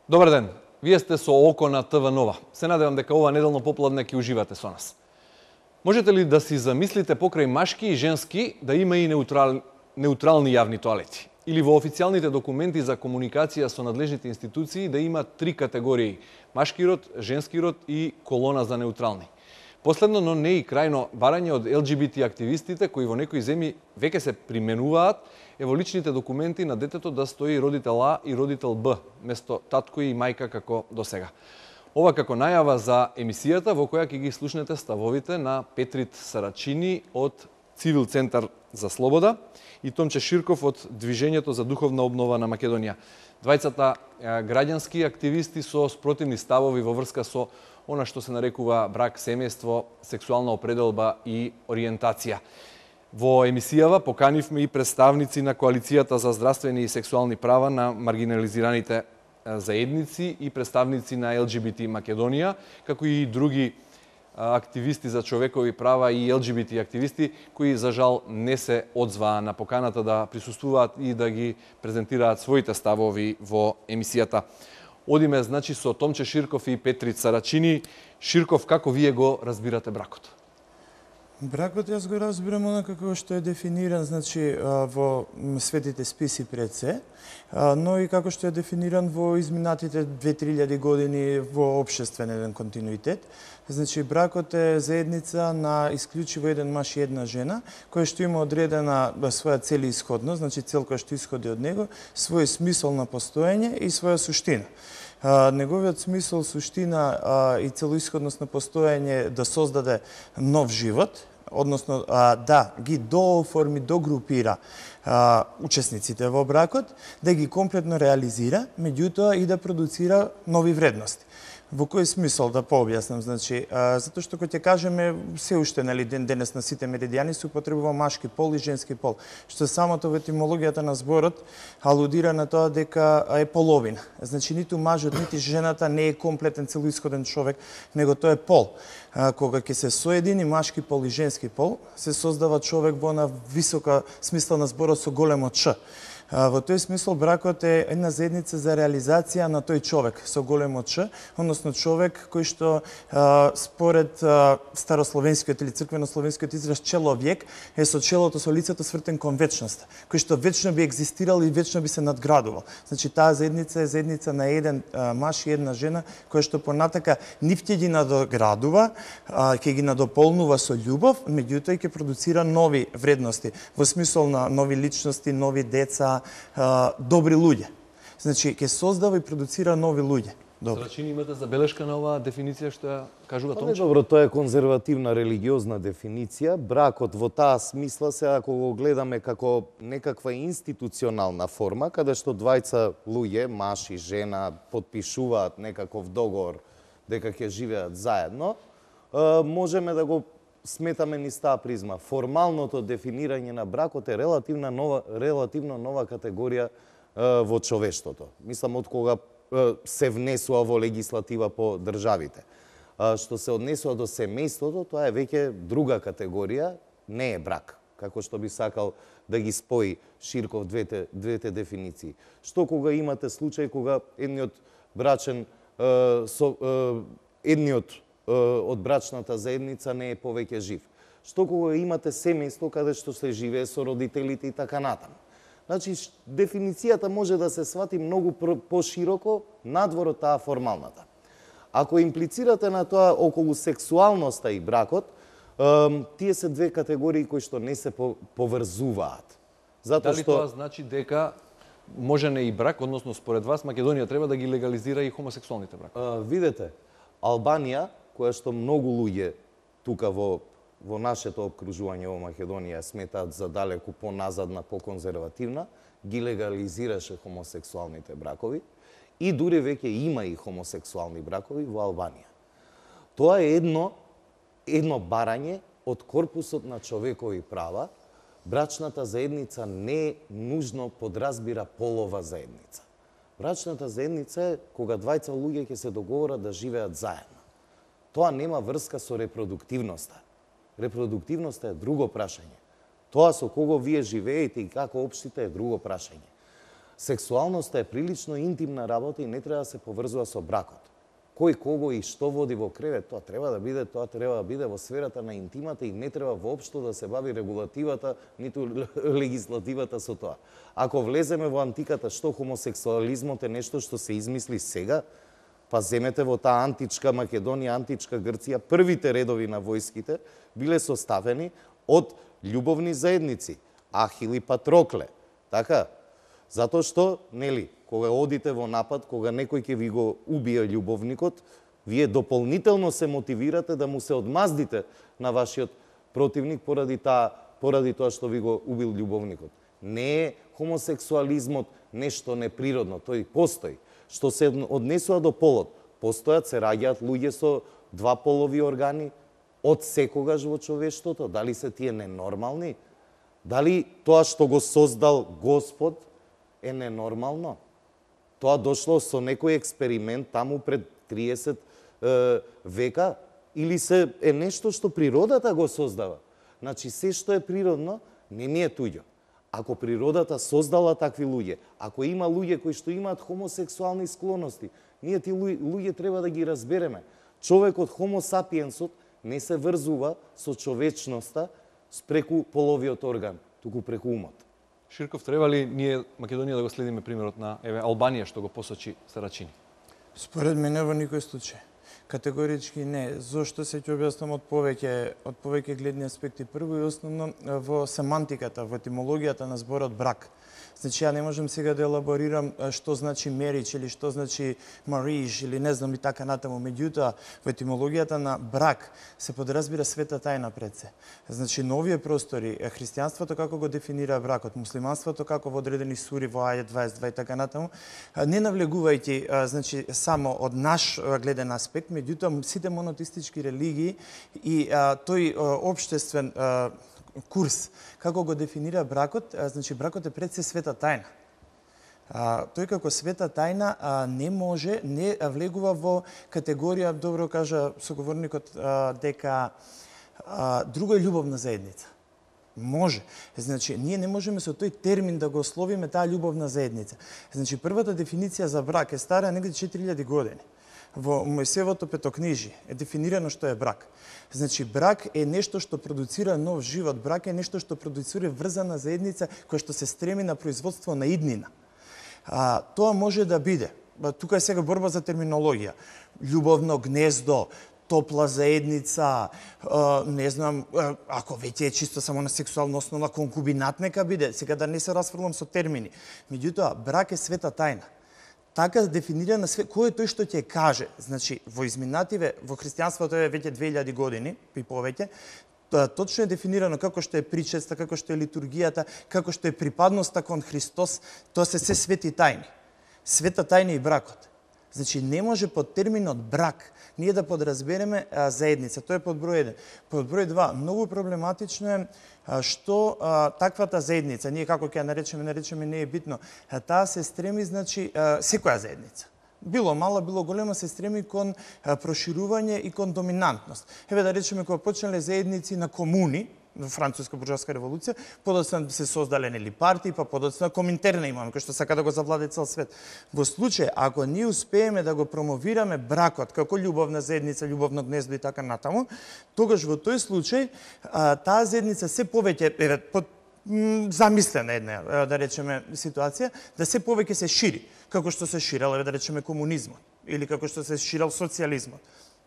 Добар ден. Вие сте со око на ТВ Нова. Се надевам дека ова неделно попладне ќе уживате со нас. Можете ли да си замислите покрај машки и женски да има и неутрални јавни тоалети? Или во официјалните документи за комуникација со надлежните институции да има 3 категории: машки род, женски род и колона за неутрални? Последно, но не и крајно барање од ЛГБТ активистите кои во некои земји веќе се применуваат е во личните документи на детето да стои родител А и родител Б, место татко и мајка како досега. Ова како најава за емисијата во која ќе ги слушнете ставовите на Петрит Сарачини од Цивил центар за слобода и Томче Ширков од Движењето за духовна обнова на Македонија. Двајцата граѓански активисти со спротивни ставови во врска со она што се нарекува брак, семејство, сексуална определба и ориентација. Во емисијава поканивме и представници на Коалицијата за здравствени и сексуални права на маргинализираните заедници и представници на ЛГБТ Македонија, како и други активисти за човекови права и ЛГБТ активисти кои за жал не се одзваа на поканата да присуствуваат и да ги презентираат своите ставови во емисијата. Одиме значи со Томче Ширков и Петрит Сарачини. Ширков, како вие го разбирате бракот? Бракот јас го разбирам онака што е дефиниран значи во светите списи пред се, но и како што е дефиниран во изминатите 2-3 години во општествен еден континуитет. Значи бракот е заедница на исклучиво еден маж и една жена, која што има одредена своја целисходност, значи цел која што исходи од него, свој смисол на постоење и своја суштина. Неговиот смисол, суштина и целоисходност на постоење да создаде нов живот, односно да ги дооформи, догрупира учесниците во бракот, да ги комплетно реализира, меѓутоа и да продуцира нови вредности. Во кој смисол да пообјаснам, значи, затоа што кога ќе кажеме се уште нели денес на сите меридијани се употребува машки пол и женски пол, што самото во етимологијата на зборот алудира на тоа дека е половина. Значи ниту мажот нити жената не е комплетен целоисходен човек, него тоа е пол. Кога ќе се соедини машки пол и женски пол, се создава човек во на висока смисла на зборот со големо Ч. Во тој смисол бракот е една заедница за реализација на тој човек со големо Ч, односно човек кој што според старословенскиот или црквено-словенскиот израз человек е со челото, со лицето свртен кон вечноста, кој што вечно би екзистирал и вечно би се надградувал. Значи таа заедница е заедница на еден маж и една жена која што понатака нив ќе ги надоградува, ќе ги надополнува со љубов, меѓутоа ќе продуцира нови вредности во смисол на нови личности, нови деца, добри луѓе. Значи, ќе создава и продуцира нови луѓе. Сарачини, имате забелешка на оваа дефиниција што ја кажува Томче? Добро, тоа е конзервативна религиозна дефиниција. Бракот во таа смисла се ако го гледаме како некаква институционална форма, каде што двајца луѓе, маж и жена, потпишуваат некаков договор дека ќе живеат заедно, можеме да го сметаме низ таа призма. Формалното дефинирање на бракот е релативно нова категорија во човештвото. Мислам, од кога се внесува во легислатива по државите. Што се однесува до семејството, тоа е веќе друга категорија, не е брак, како што би сакал да ги спои Ширков двете дефиниции. Што кога имате случај кога едниот од брачната заедница не е повеќе жив. Што кога имате семејство каде што се живее со родителите и така натаму. Значи, дефиницијата може да се свати многу пошироко надвор од таа формалната. Ако имплицирате на тоа околу сексуалноста и бракот, тие се две категории кои што не се поврзуваат. Дали тоа значи дека може не и брак, односно според вас Македонија треба да ги легализира и хомосексуалните бракови? Видете, Албанија, која што многу луѓе тука во нашето окружување во Македонија сметаат за далеку поназадна, поконзервативна, ги легализираше хомосексуалните бракови и дури веќе има и хомосексуални бракови во Албанија. Тоа е едно барање од корпусот на човекови права. Брачната заедница не нужно подразбира полова заедница. Брачната заедница е кога двајца луѓе ќе се договорат да живеат заедно. Тоа нема врска со репродуктивноста. Репродуктивноста е друго прашање. Тоа со кого вие живеете и како општите е друго прашање. Сексуалноста е прилично интимна работа и не треба да се поврзува со бракот. Кој кого и што води во кревет, тоа треба да биде во сферата на интимата и не треба воопшто да се бави регулативата, ниту легислативата со тоа. Ако влеземе во антиката, што хомосексуализмот е нешто што се измисли сега, па земете во таа античка Македонија, античка Грција, првите редови на војските биле составени од љубовни заедници, Ахил и Патрокле. Така? Затоа што, нели, кога одите во напад, кога некој ќе ви го убие љубовникот, вие дополнително се мотивирате да му се одмаздите на вашиот противник поради тоа што ви го убил љубовникот. Не е хомосексуализмот нешто неприродно, тој постои. Што се однесува до полот, постојат, се раѓаат луѓе со два полови органи од секогаш во човештвото. Дали се тие ненормални? Дали тоа што го создал Господ е ненормално? Тоа дошло со некој експеримент таму пред 30 века или се е нешто што природата го создава? Значи, се што е природно не ни е туѓо. Ако природата создала такви луѓе, ако има луѓе кои што имаат хомосексуални склоности, ние ти луѓе треба да ги разбереме. Човекот, хомо сапиенсот, не се врзува со човечноста преку половиот орган, туку преку умот. Ширков, треба ли ние Македонија да го следиме примерот на Албанија што го посочи Сарачини? Според мене во никој случај. Категорички не. Зошто се ќе објаснам од повеќе гледни аспекти. Прво и основно во семантиката, во етимологијата на зборот брак. Значи, ја не можам сега да елаборирам што значи marriage или што значи marriage или не знам и така натаму. Меѓутоа, во етимологијата на брак се подразбира света тајна пред се. Значи, на овие простори, христијанството како го дефинира бракот, муслиманството како во одредени сури во ајет 22 и така натаму, не навлегувајќи значи само од наш гледен аспект, меѓутоа сите монотеистички религии и тој општествен курс како го дефинира бракот, значи бракот е пред се света тајна. Тој како света тајна не влегува во категорија, добро кажа соговорникот, дека друга е љубовна заедница. Може. Значи, ние не можеме со тој термин да го ословиме таа љубовна заедница. Значи, првата дефиниција за брак е стара негде 4000 години. Во Мојсеевото петокнижие е дефинирано што е брак. Значи, брак е нешто што продуцира нов живот, брак е нешто што продуцира врзана заедница која што се стреми на производство на иднина. Тоа може да биде, тука е сега борба за терминологија, љубовно гнездо, топла заедница, не знам, ако веќе е чисто само на сексуална основа, конкубинат нека биде, сега да не се расфрлам со термини. Меѓутоа, брак е света тајна. Така дефинирана кој е тој што ќе каже. Значи, во изминативе, во христијанството е веќе 2000 години и повеќе, точно е дефинирано како што е причеста, како што е литургијата, како што е припадноста кон Христос, тоа се се свети тајни. Света тајна и бракот. Значи, не може под терминот брак ние да подразбереме заедница. Тоа е под број 1. Под број 2, многу проблематично е што таквата заедница, ние како ќе ја наречеме не е битно, таа се стреми, значи, секоја заедница. Било мала, било голема, се стреми кон проширување и кон доминантност. Еве да речеме, кога почнале заедници на комуни, во Француска буржојска револуција, подоцна се создале нели партии, па подоцна коминтерна имаме, кој што сака да го завладе цел свет. Во случај, ако ние успееме да го промовираме бракот како љубовна заедница, љубовно гнездо и така натаму, тогаш во тој случај таа заедница се повеќе замислена една, да речеме, ситуација, да се повеќе се шири, како што се ширел, да речеме, комунизмот или како што се ширел социјализмот.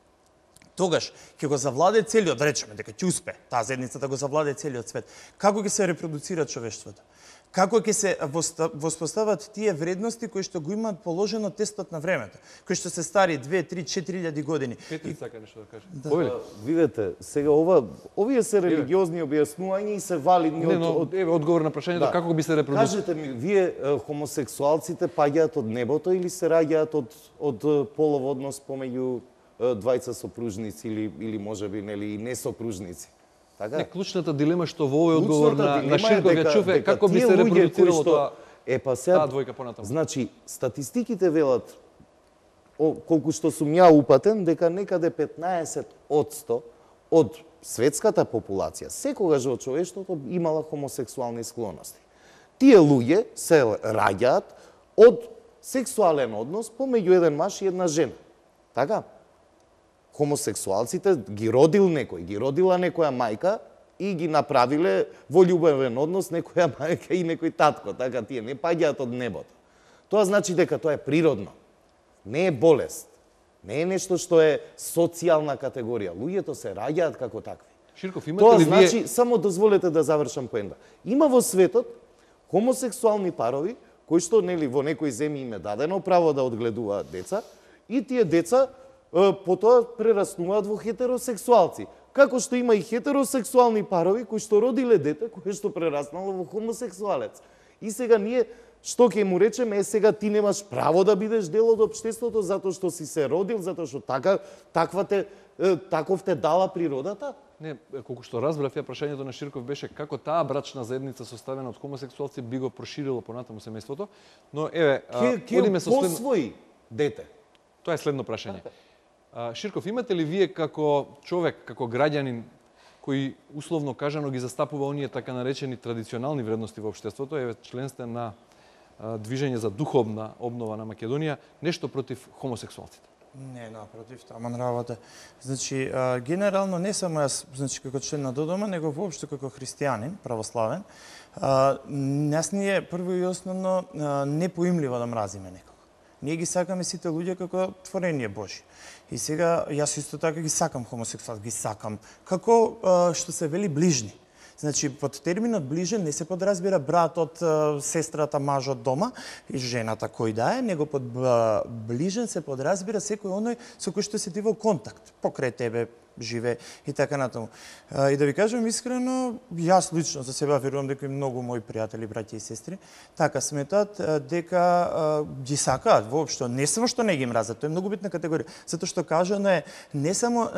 Тогаш ќе го завладе целиот, да речеме, дека ќе успе таа заедница да го завладе целиот свет. Како ќе се репродуцира човештвото? Како ќе се воспостават тие вредности кои што го имаат положено тестот на времето, кои што се стари 2, 3, 4000 години. Петри сака нешто да каже. Видете, сега овие се религиозни објаснувања и се валидни од одговор на прашањето како би се репродуцира. Кажете ми, вие хомосексуалците паѓаат од небото или се раѓаат од полов однос помеѓу двајца сопружници или можеби нели и несопружници. Така? Клучната дилема што во овој одговор на Ширков ја чув е како би се репродуцирало тоа таа двојка понатаму. Значи, статистиките велат, колку што сум ја упатен, дека некаде 15% од светската популација секогаш во човештвото имала хомосексуални склоности. Тие луѓе се раѓаат од сексуален однос помеѓу еден маж и една жена. Така? Хомосексуалците ги родил некој, ги родила некоја мајка и ги направиле во љубовен однос некоја мајка и некој татко. Така, тие не паѓаат од небото. Тоа значи дека тоа е природно. Не е болест. Не е нешто што е социјална категорија. Луѓето се раѓаат како такви. Ширков, имате Тоа ли значи, вие... само дозволете да завршам поента. Има во светот хомосексуални парови кои што нели во некои земји им е дадено право да одгледуваат деца и тие деца потоа прераснуваат во хетеросексуалци. Како што има и хетеросексуални парови кои што родиле дете кое што прераснало во хомосексуалец. И сега ние што ќе му речеме, сега ти немаш право да бидеш дел од општеството затоа што си се родил, затоа што таков те дала природата? Не, колку што разбрав, ја прашањето на Ширков беше како таа брачна заедница составена од хомосексуалци би го проширило понатаму семејството, но еве, одиме со следно... посвои дете. Тоа е следно прашање. Ширков, имате ли вие како човек, како граѓанин кој условно кажано ги застапува оние така наречени традиционални вредности во општеството, еве член сте на движење за духовна обнова на Македонија, нешто против хомосексуалците? Не, напротив, таман работа. Значи, генерално не само јас, значи како член на ДДОМ, него воопшто како христијанин, православен, нас ни е прво и основно непоимливо да мразиме некого. Ние ги сакаме сите луѓе како творение Божје. И сега јас исто така ги сакам хомосексуалци, ги сакам како што се вели ближни. Значи, под терминот ближен не се подразбира братот, сестрата, мажот дома и жената кој да е, него под ближен се подразбира секој оној со кој што си ти во контакт, покрај тебе живе и така натаму. И да ви кажам искрено, јас лично за себе верувам дека и многу мои пријатели, браќа и сестри, така сметат дека ги сакаат воопшто, не само што не ги мразат, тоа е многу битна категорија, затоа што кажано е не само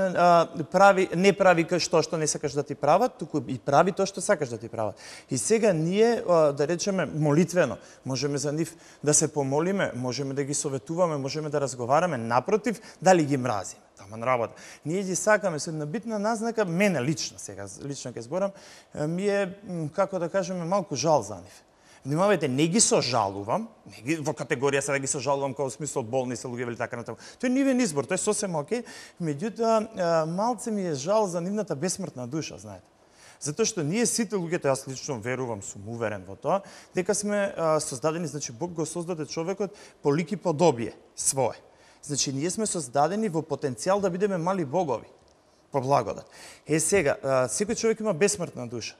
не прави што не сакаш да ти прават, туку и прави тоа што сакаш да ти прават. И сега ние да речеме молитвено, можеме за нив да се помолиме, можеме да ги советуваме, можеме да разговараме, напротив, дали ги мразиме. Таман работа. Ние ги сакаме со една битна назнака, мене лично сега, лично ќе зборам, ми е, како да кажеме, малку жал за нив. Внимавајте, не ги сожалувам, не ги, во категорија се да ги сожалувам како смисол болни се луѓе или така натаму. Тој е нивен избор, тоа е сосем окей, меѓутоа малце ми е жал за нивната бесмртна душа, знаете. Затоа што ние сите луѓето, јас лично верувам, сум уверен во тоа, дека сме создадени, значи Бог го создаде човекот по лик и подобие свое. Значи, ние сме создадени во потенцијал да бидеме мали богови, по благодат. Сега, секој човек има бесмртна душа.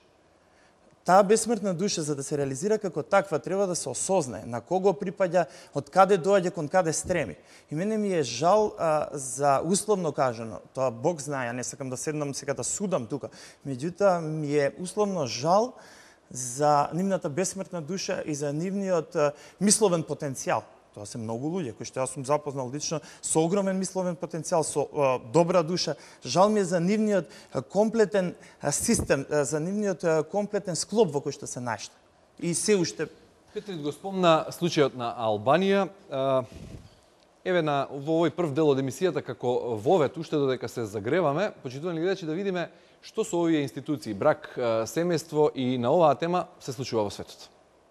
Таа бесмртна душа, за да се реализира како таква, треба да се осознае на кого припаѓа, од каде доаѓа, кон каде стреми. И мене ми е жал за условно кажано, тоа Бог знае, ја не сакам да седнам сега да судам тука, меѓутоа ми е условно жал за нивната бесмртна душа и за нивниот мисловен потенцијал. Тоа се многу луѓе кои што јас сум запознал лично со огромен мисловен потенцијал, со добра душа. Жал ми е за нивниот комплетен систем, за нивниот комплетен склоп во кој што се нашли. И се уште... Петрит го спомна случајот на Албанија. Еве во овој прв дел од емисијата како вовет, уште додека се загреваме, почитувани гледачи да видиме што со овие институции, брак, семејство и на оваа тема се случува во светот.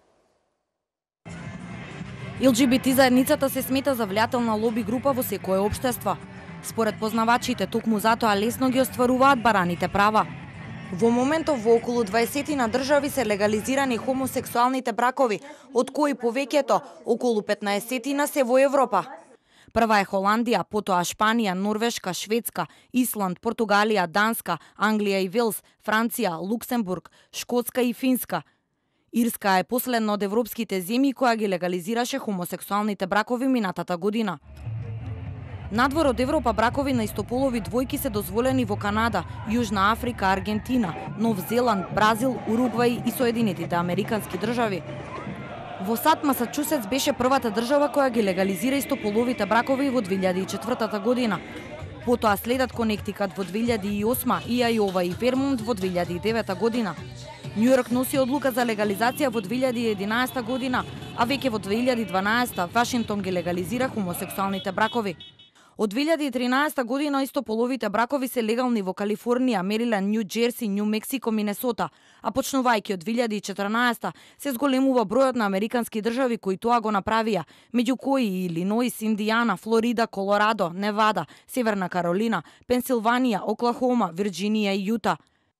ЛГБТ заедницата се смета за влијателна лоби група во секое општество. Според познавачите, токму затоа лесно ги остваруваат бараните права. Во моментов во околу 20 на држави се легализирани хомосексуалните бракови, од кои повеќето, околу 15 на се во Европа. Прва е Холандија, потоа Шпанија, Норвешка, Шведска, Исланд, Португалија, Данска, Англија и Велс, Франција, Луксембург, Шкотска и Финска. Ирска е последна од европските земји која ги легализираше хомосексуалните бракови минатата година. Надвор од Европа бракови на истополови двојки се дозволени во Канада, Јужна Африка, Аргентина, Нов Зеланд, Бразил, Уругвај и Соединетите Американски држави. Во САД Масачусетс беше првата држава која ги легализира истополовите бракови во 2004 година. Потоа следат Конектикат во 2008 и Ајова и Вермонт во 2009 година. Њујорк носи одлука за легализација во 2011 година, а веќе во 2012 Вашингтон ги легализира хомосексуалните бракови. Од 2013 година истополовите бракови се легални во Калифорнија, Мериленд, Њу Џерси, Њу Мексико, Минесота, а почнувајќи од 2014 се зголемува бројот на американски држави кои тоа го направија, меѓу кои и Илиноис, Индијана, Флорида, Колорадо, Невада, Северна Каролина, Пенсилванија, Оклахома, Вирџинија и Јута.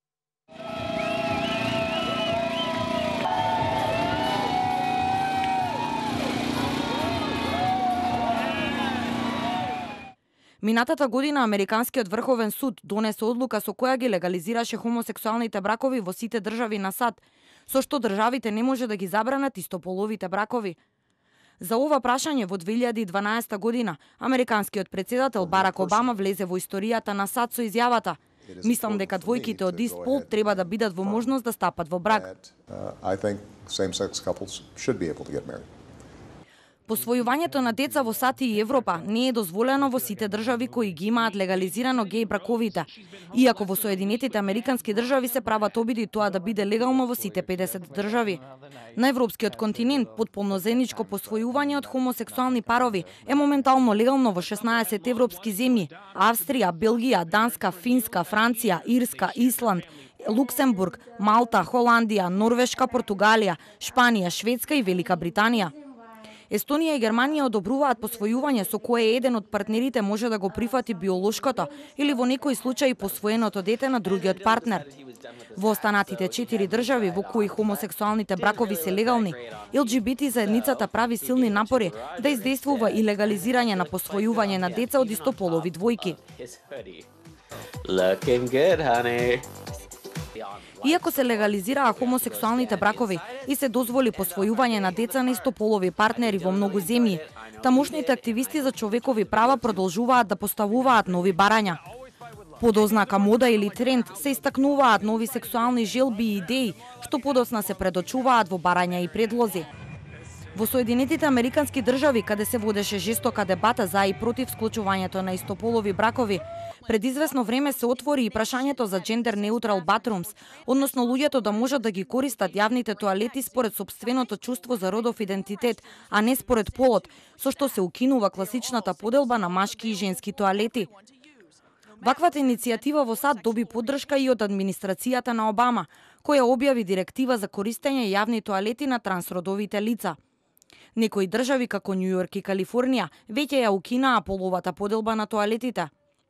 Минатата година Американскиот врховен суд донесе одлука со која ги легализираше хомосексуалните бракови во сите држави на САД, со што државите не може да ги забранат истополовите бракови. За ова прашање во 2012 година Американскиот председател Барак Обама влезе во историјата на САД со изјавата: "Мислам дека двојките од ист пол треба да бидат во можност да стапат во брак." Посвојувањето на деца во САД и Европа не е дозволено во сите држави кои ги имаат легализирано геј браковите, иако во Соединетите Американски држави се прават обиди тоа да биде легално во сите 50 држави. На европскиот континент потполно заедничко посвојување од хомосексуални парови е моментално легално во 16 европски земји: Австрија, Белгија, Данска, Финска, Франција, Ирска, Исланд, Луксембург, Малта, Холандија, Норвешка, Португалија, Шпанија, Шведска и Велика Британија. Естонија и Германија одобруваат посвојување со кое еден од партнерите може да го прифати биолошкото или во некои случаи посвоеното дете на другиот партнер. Во останатите 4 држави во кои хомосексуалните бракови се легални, ЛГБТ заедницата прави силни напори да издействува и легализирање на посвојување на деца од истополови двојки. Иако се легализираа хомосексуалните бракови и се дозволи посвојување на деца на истополови партнери во многу земји, тамошните активисти за човекови права продолжуваат да поставуваат нови барања. Под ознака мода или тренд се истакнуваат нови сексуални желби и идеи, што подоцна се предочуваат во барања и предлози. Во Соединетите Американски држави, каде се водеше жестока дебата за и против склучувањето на истополови бракови, пред известно време се отвори и прашањето за джендер неутрал батрумс, односно луѓето да можат да ги користат јавните тоалети според сопственото чувство за родов идентитет, а не според полот, со што се укинува класичната поделба на машки и женски тоалети. Ваквата иницијатива во САД доби поддршка и од администрацијата на Обама, која објави директива за користење јавни тоалети на трансродовите лица. Некои држави како Њу Јорк и Калифорнија веќе ја укинаа половата поделба на тоалетите.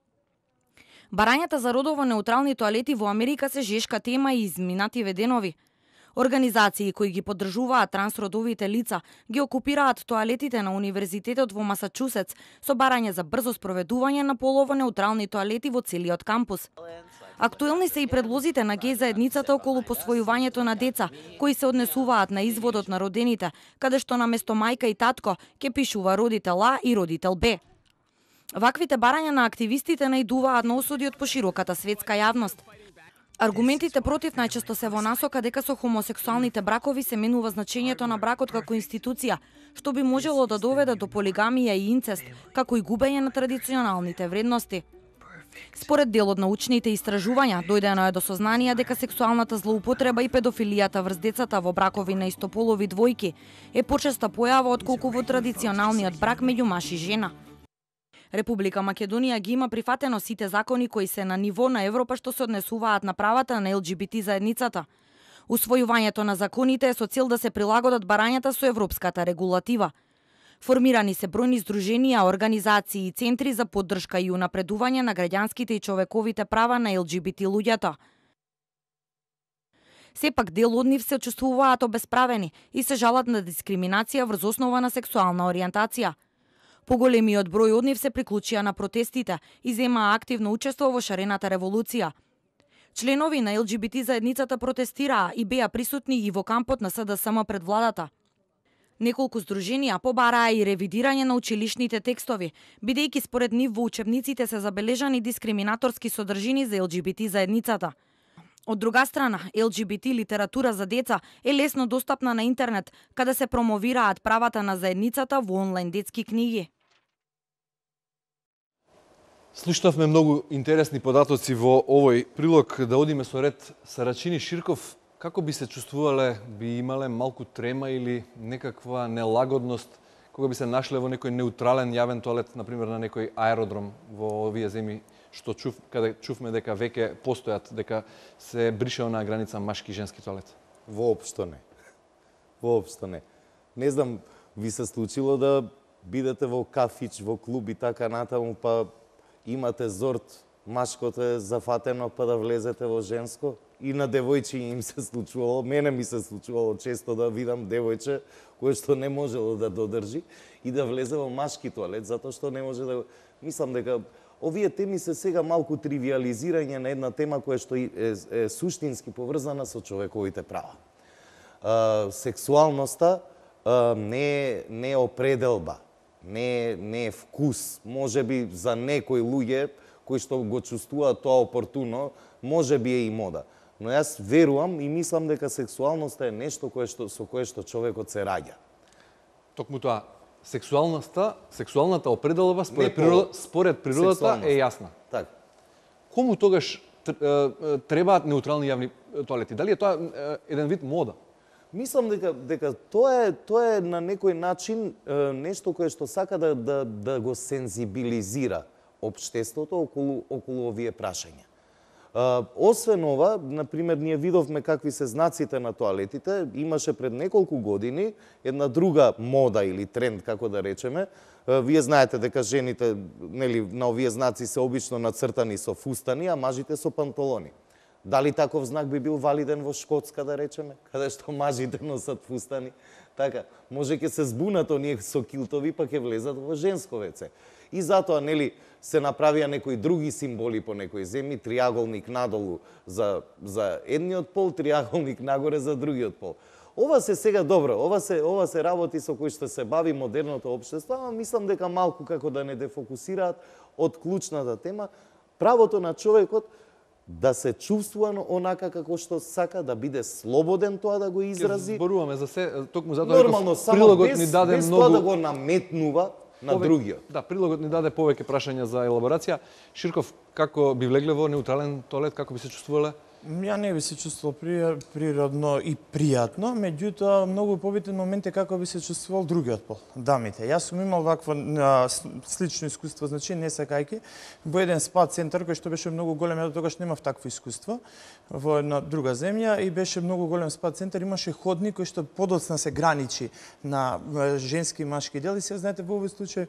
Барањата за родово неутрални тоалети во Америка се жешка тема и изминативе денови. Организации кои ги поддржуваат трансродовите лица ги окупираат тоалетите на Универзитетот во Масачусетс со барање за брзо спроведување на полово неутрални тоалети во целиот кампус. Актуелни се и предлозите на геј заедницата околу посвојувањето на деца, кои се однесуваат на изводот на родените, каде што наместо мајка и татко ќе пишува родител А и родител Б. Ваквите барања на активистите наидуваат на осуди од пошироката светска јавност. Аргументите против најчесто се во насока дека со хомосексуалните бракови се менува значењето на бракот како институција, што би можело да доведе до полигамија и инцест, како и губење на традиционалните вредности. Според дел од научните истражувања, дојдено е до сознание дека сексуалната злоупотреба и педофилијата врз децата во бракови на истополови двојки е почеста појава отколку во традиционалниот брак меѓу маж и жена. Република Македонија ги има прифатено сите закони кои се на ниво на Европа што се однесуваат на правата на ЛГБТ заедницата. Усвојувањето на законите е со цел да се прилагодат барањата со европската регулатива. Формирани се бројни здруженија, организации и центри за поддршка и унапредување на граѓанските и човековите права на ЛГБТ луѓето. Сепак дел од нив се чувствуваат обесправени и се жалат на дискриминација врз основа на сексуална ориентација. Поголемиот број од нив се приклучија на протестите и земаа активно учество во шарената револуција. Членови на ЛГБТ заедницата протестираа и беа присутни и во кампот на СДСМ пред владата. Неколку здруженија побараа и ревидирање на училишните текстови, бидејќи според нив во учебниците се забележани дискриминаторски содржини за ЛГБТ заедницата. Од друга страна, ЛГБТ литература за деца е лесно достапна на интернет, каде се промовираат правата на заедницата во онлайн детски книги. Слушнавме многу интересни податоци во овој прилог. Да одиме со ред со Рачини Ширков. Како би се чувствувале, би имале малку трема или некаква нелагодност кога би се нашле во некој неутрален јавен тоалет, например на некој аеродром во овие земји, што каде чувме дека веќе постојат, дека се брише онаа граница машки и женски тоалет? Воопшто не. Воопшто не. Не знам, ви се случило да бидете во кафич, во клуб и така натаму, па имате зорт, машкото е зафатено, па да влезете во женско? И на девојчи им се случувало, мене ми се случувало често да видам девојче кое што не можело да додржи и да влезе во машки тоалет, затоа што не може да... Мислам дека овие теми се сега малку тривиализирање на една тема која што е суштински поврзана со човековите права. Сексуалноста не е определба, не е вкус. Може би за некои луѓе кои што го чувствуваат тоа опортуно, може би е и мода. Но јас верувам и мислам дека сексуалноста е нешто со кое што човекот се раѓа. Токму тоа, сексуалната определба според природата е јасна. Така. Кому тогаш требаат неутрални јавни тоалети? Дали е тоа еден вид мода? Мислам дека тоа е на некој начин нешто кое што сака да го сензибилизира општеството околу овие прашања. Освен ова, например, ние видовме какви се знаците на тоалетите. Имаше пред неколку години една друга мода или тренд, како да речеме. Вие знаете дека жените, нели, на овие знаци се обично нацртани со фустани, а мажите со панталони. Дали таков знак би бил валиден во Шкотска, да речеме, каде што мажите носат фустани? Така, може ќе се збунат оние со килтови, па ќе влезат во женско веце. И затоа, нели, се направија некои други символи по некои земји, триаголник надолу за едниот пол, триаголник нагоре за другиот пол. Ова се сега добро, ова се работи со кои што се бави модерното општество, ама мислам дека малку како да не дефокусираат од клучната тема, правото на човекот да се чувствува онака како што сака, да биде слободен тоа да го изрази. Зборуваме за се, токму затоа нормално, само без тоа да го наметнува на другиот. Да, прилогот ни даде повеќе прашања за елаборација. Ширков, како би влегле во неутрален тоалет, како би се чувствувале? Ја не би се чувствувал природно и пријатно, меѓутоа многу побитен момент е како би се чувствувал другиот пол, дамите. Јас сум имал вакво слично искуство, значи не сакајки, во еден спа центар кој што беше многу голем, ја до тогаш немав такво искуство во една друга земја и беше многу голем спа центар, имаше ходник кој што подоцна се граничи на женски и машки дел и сега знаете во овој случај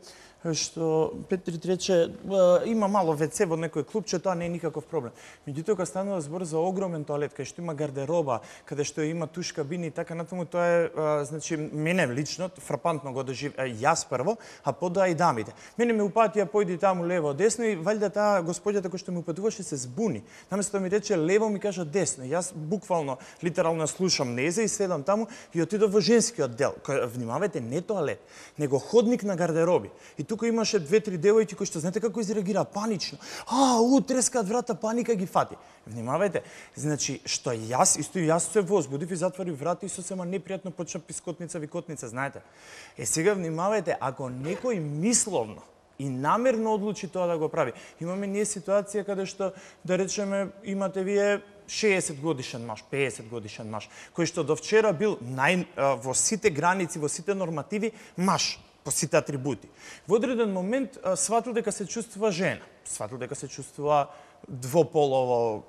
што Петрит рече има мало WC во некој клубче, тоа не е никаков проблем. Меѓутоа кога станува збор за огромен тоалет кај што има гардероба, каде што има туш кабини и така натаму, тоа е значи мене лично фрапантно го јас прво, а потоа и дамите. Мене ме упатија појди таму лево десно и валјда таа господјата која што ме упатуваше се збуни. Наместо да ми рече лево ми кажа десно. Јас буквално литерално слушам незе и седам таму и отидов во женскиот дел. Внимавајте, не тоалет, него ходник на гардероби. И тука имаше 2-3 девојки кои што знаете како изреагира панично. Трескаат врата, паника ги фати. Внимавајте, значи што јас се возбудив и затворив врата и сосема непријатно почна пискотница, викотница, знаете. Сега внимавајте, ако некој мисловно и намерно одлучи тоа да го прави. Имаме ние ситуација каде што, да речеме, имате вие 60 годишен маж, 50 годишен маж, кој што до вчера бил во сите граници, во сите нормативи маж, по сите атрибути. Во одреден момент сватил дека се чувствува жена, сватил дека се чувствува двополов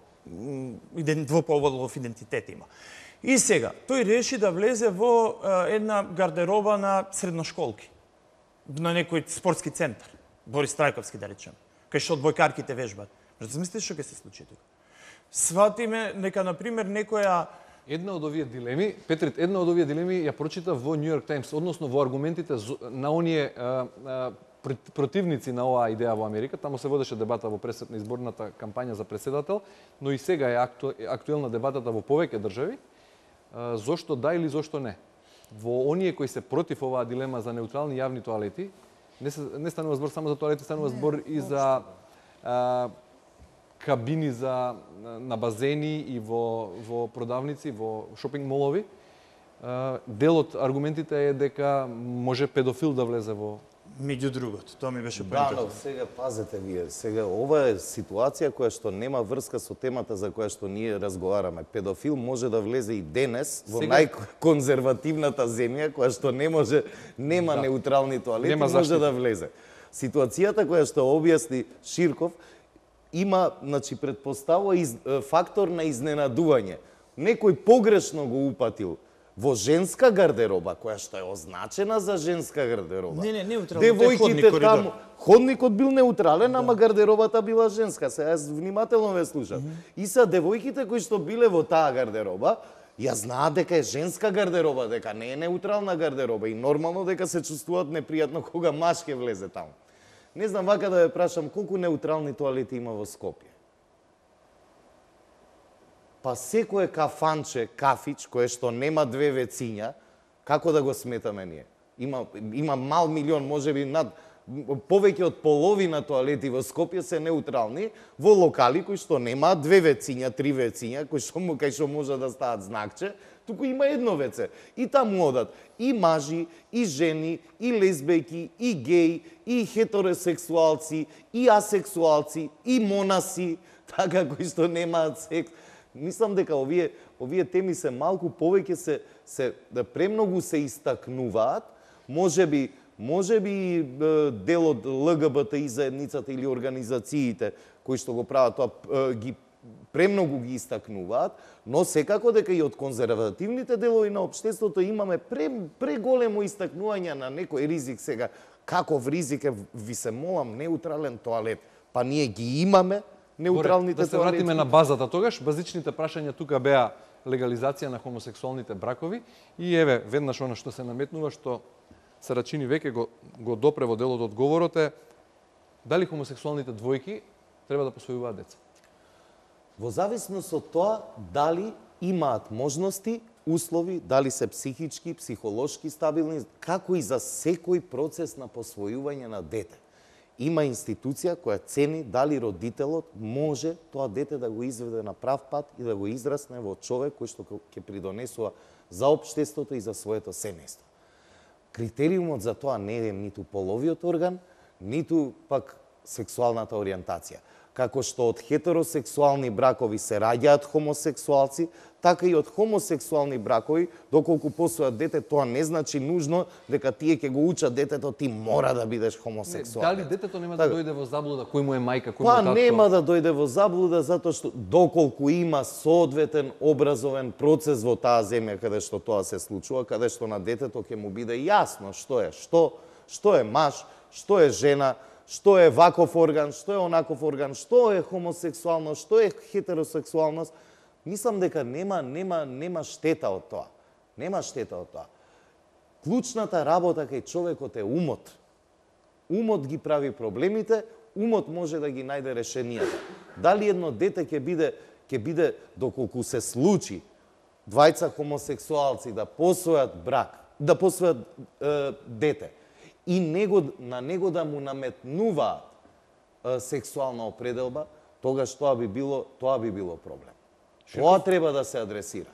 идентитет има. И сега, тој реши да влезе во една гардероба на средношколки, на некој спортски центар, Борис Трајковски да речем, кај што одбојкарките вежбат. Замислите што ќе се случи тука? Сватиме дека, например, некоја... Една од овие дилеми, Петрит, една од овие дилеми ја прочита во Нью Йорк Таймс, односно во аргументите на оние противници на оваа идеја во Америка. Таму се водеше дебата во пресетна изборната кампања за председател, но и сега е актуелна дебатата во повеќе држави. Зошто да или зошто не? Во оние кои се против оваа дилема за неутрални јавни тоалети, не станува збор само за тоалети, станува збор и за кабини на базени и во продавници, во шопинг молови. Дел од аргументите е дека може педофил да влезе во Меѓу другото, тоа ми беше Да, но поинтот. сега пазете вие, сега ова е ситуација која што нема врска со темата за која што ние разговараме. Педофил може да влезе и денес во Сега- најконзервативната земја која што нема неутрални тоалети, Нема може заштита. да влезе. Ситуацијата која што објасни Ширков има, значи, предпоставува фактор на изненадување. Некој погрешно го упатил во женска гардероба, која што е означена за женска гардероба. Не, неутрално, Девојките ходник, коридор. таму, ходникот бил неутрален, ама гардеробата била женска. Сега јас внимателно ве слушам. И са девојките кои што биле во таа гардероба, ја знаат дека е женска гардероба, дека не е неутрална гардероба и нормално дека се чувствуваат непријатно кога маж ќе влезе таму. Не знам вака да ве прашам колку неутрални тоалети има во Скопје. Па секое кафанче, кафич, кое што нема две вециња, како да го сметаме ние? Има мал милион, можеби над повеќе од половина тоалети во Скопје се неутрални во локали кои што немаат две вециња, три вециња, кај што може да стават знакче, туку има едно веце. И таму одат и мажи, и жени, и лесбејки, и геи, и хетеросексуалци, и асексуалци, и монаси, така кои што немаат секс. Мислам дека овие теми се малку повеќе премногу се истакнуваат, можеби дел од ЛГБТИ заедницата или организациите кои што го прават тоа премногу ги истакнуваат, но секако дека и од конзервативните делови на општеството имаме преголемо истакнување на некој ризик сега. Каков ризик е, ви се молам, неутрален тоалет? Па ние ги имаме неутралните Да се тоалети. вратиме на базата тогаш. Базичните прашања тука беа легализација на хомосексуалните бракови и еве веднаш она што се наметнува, што Сарачини веќе го допре во делот од говорот е дали хомосексуалните двојки треба да посвојуваат деца. Во зависност од тоа дали имаат можности, услови, дали се психички, психолошки стабилни, како и за секој процес на посвојување на дете. Има институција која цени дали родителот може тоа дете да го изведе на прав пат и да го израсне во човек кој што ќе придонесува за општеството и за своето семејство. Критериумот за тоа не е ниту половиот орган, ниту пак сексуалната ориентација. Како што од хетеросексуални бракови се раѓаат хомосексуалци, така и од хомосексуални бракови, доколку посвојат дете, тоа не значи нужно дека тие ќе го учат детето, ти мора да бидеш хомосексуален. Дали детето нема да дојде во заблуда кој му е мајка, кој му е Па татко? нема да дојде во заблуда, затоа што доколку има соодветен образовен процес во таа земја каде што тоа се случува, каде што на детето ќе му биде јасно што е маж, што е жена, што е ваков орган, што е онаков орган, што е хомосексуалност, што е хетеросексуалност, мислам дека нема штета од тоа. Нема штета од тоа. Клучната работа кај човекот е умот. Умот ги прави проблемите, умот може да ги најде решенијата. Дали едно дете ќе биде доколку се случи двајца хомосексуалци да посвојат брак, да посвојат дете и на него да му наметнуваат сексуална определба, тогаш тоа би било проблем. Тоа треба да се адресира.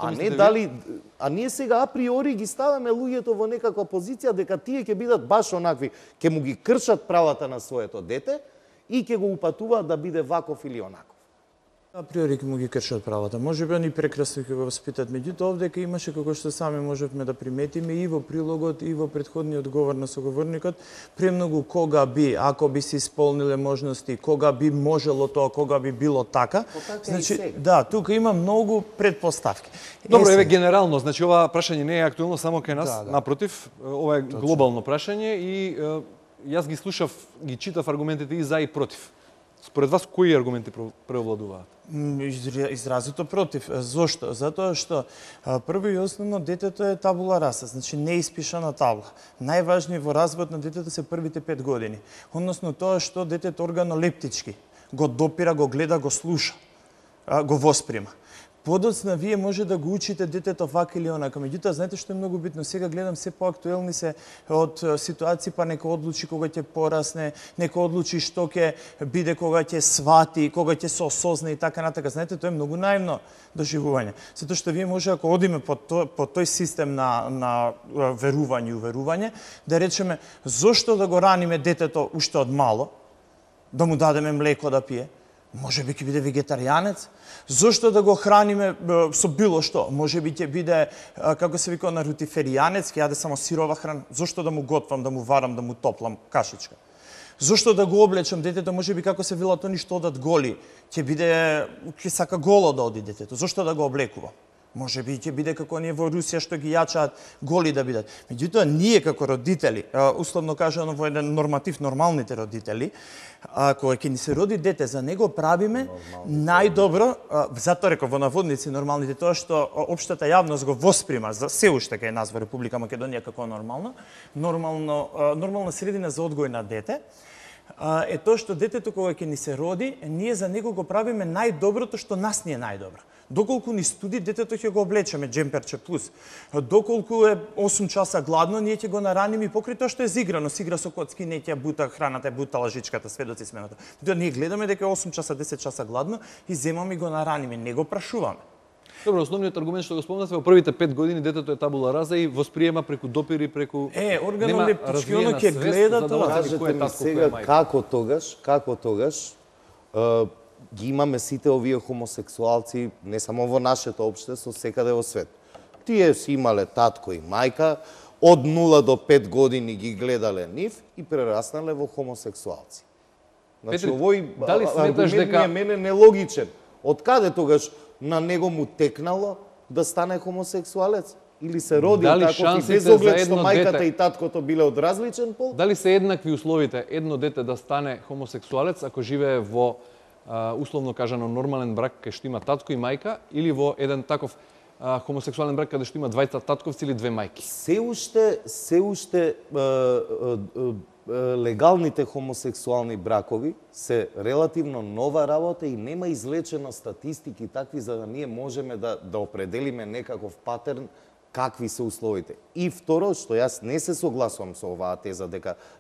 А ние сега априори ги ставаме луѓето во некаква позиција дека тие ќе бидат баш онакви, ќе му ги кршат правата на своето дете и ќе го упатуваат да биде ваков или онаков. Априори ќе му ги кршат правата. Можеби они прекрасно ќе го воспитат. Меѓутоа овдека имаше, како што сами можевме да приметиме и во прилогот и во претходниот говор на соговорникот, премногу кога би, ако би се исполниле можности, кога би можело тоа, кога би било така. Значи, да, тука има многу предпоставки. Добро, еве генерално, значи ова прашање не е актуелно само кај нас, Да. напротив, ова е глобално прашање и јас ги слушав, ги читав аргументите и за и против. Според вас кои аргументи преовладуваат? Изразито против. Зошто? Затоа што прво и основно детето е табула раса, значи не испишана табла. Најважни во развојот на детето се првите 5 години. Односно тоа што детето органолептички го допира, го гледа, го слуша, го восприма. подоцна вие може да го учите детето вака или онака. Меѓутоа, знаете што е многу битно? Сега гледам се поактуелни се од ситуации, па нека одлучи кога ќе порасне, нека одлучи што ќе биде кога ќе свати, кога ќе се осозна и така натака. Знаете, тоа е многу наивно доживување. Затоа што вие може, ако одиме по тој систем на верување и уверување, да речеме, зошто да го раниме детето уште од мало, да му дадеме млеко да пие, може би ќе биде вегетаријанец. Зошто да го храниме со било што? Може би ќе биде, како се вика, на рутиферијанец, ќе јаде само сирова храна. Зошто да му готвам, да му варам, да му топлам кашичка? Зошто да го облечам детето? Може би, како се велат они што одат голи, ќе сака голо да оди детето. Зошто да го облекувам? Може би ќе биде како ние во Русија што ги јачаат голи да бидат. Меѓутоа, ние како родители, условно кажано во еден норматив, нормалните родители, кога ќе ни се роди дете, за него правиме најдобро, затоа реков во наводници нормалните, тоа што општата јавност го восприма, за се уште кај нас во Република Македонија како нормална средина за одгој на дете, е тоа што детето кога ќе ни се роди, ние за него го правиме најдоброто што нас ни е најдобро. Доколку ни студи, детето ќе го облечеме джемперче плюс. Доколку е 8 часа гладно, ние ќе го нараниме и покрај тоа што е зиграно, си игра со коцки, не ќе бута храната, бута лажичката, сведоци сме на тоа. Ние гледаме дека е 8 часа, 10 часа гладно и земаме и го нараниме, не го прашуваме. Добро, основниот аргумент што го спомнавте, во првите 5 години детето е табула раса и восприема преку допири, преку органолептичкино ќе гледа тоа. Кажете ми сега како тогаш ги имаме сите овие хомосексуалци, не само во нашето општество, секаде во свет. Тие си имале татко и мајка, од 0 до 5 години ги гледале нив и прераснале во хомосексуалци. Значи, овој аргумент ми е мене нелогичен. Од каде тогаш на него му текнало да стане хомосексуалец? Или се родил таков и без оглед што мајката и таткото биле од различен пол? Дали се еднакви условите едно дете да стане хомосексуалец ако живее во условно кажано нормален брак кај што има татко и мајка или во еден таков хомосексуален брак каде што има двајца татковци или две мајки? Се уште легалните хомосексуални бракови се релативно нова работа и нема излечено статистики такви за да ние можеме да определиме некаков патерн какви се условите. И второ, што јас не се согласувам со оваа теза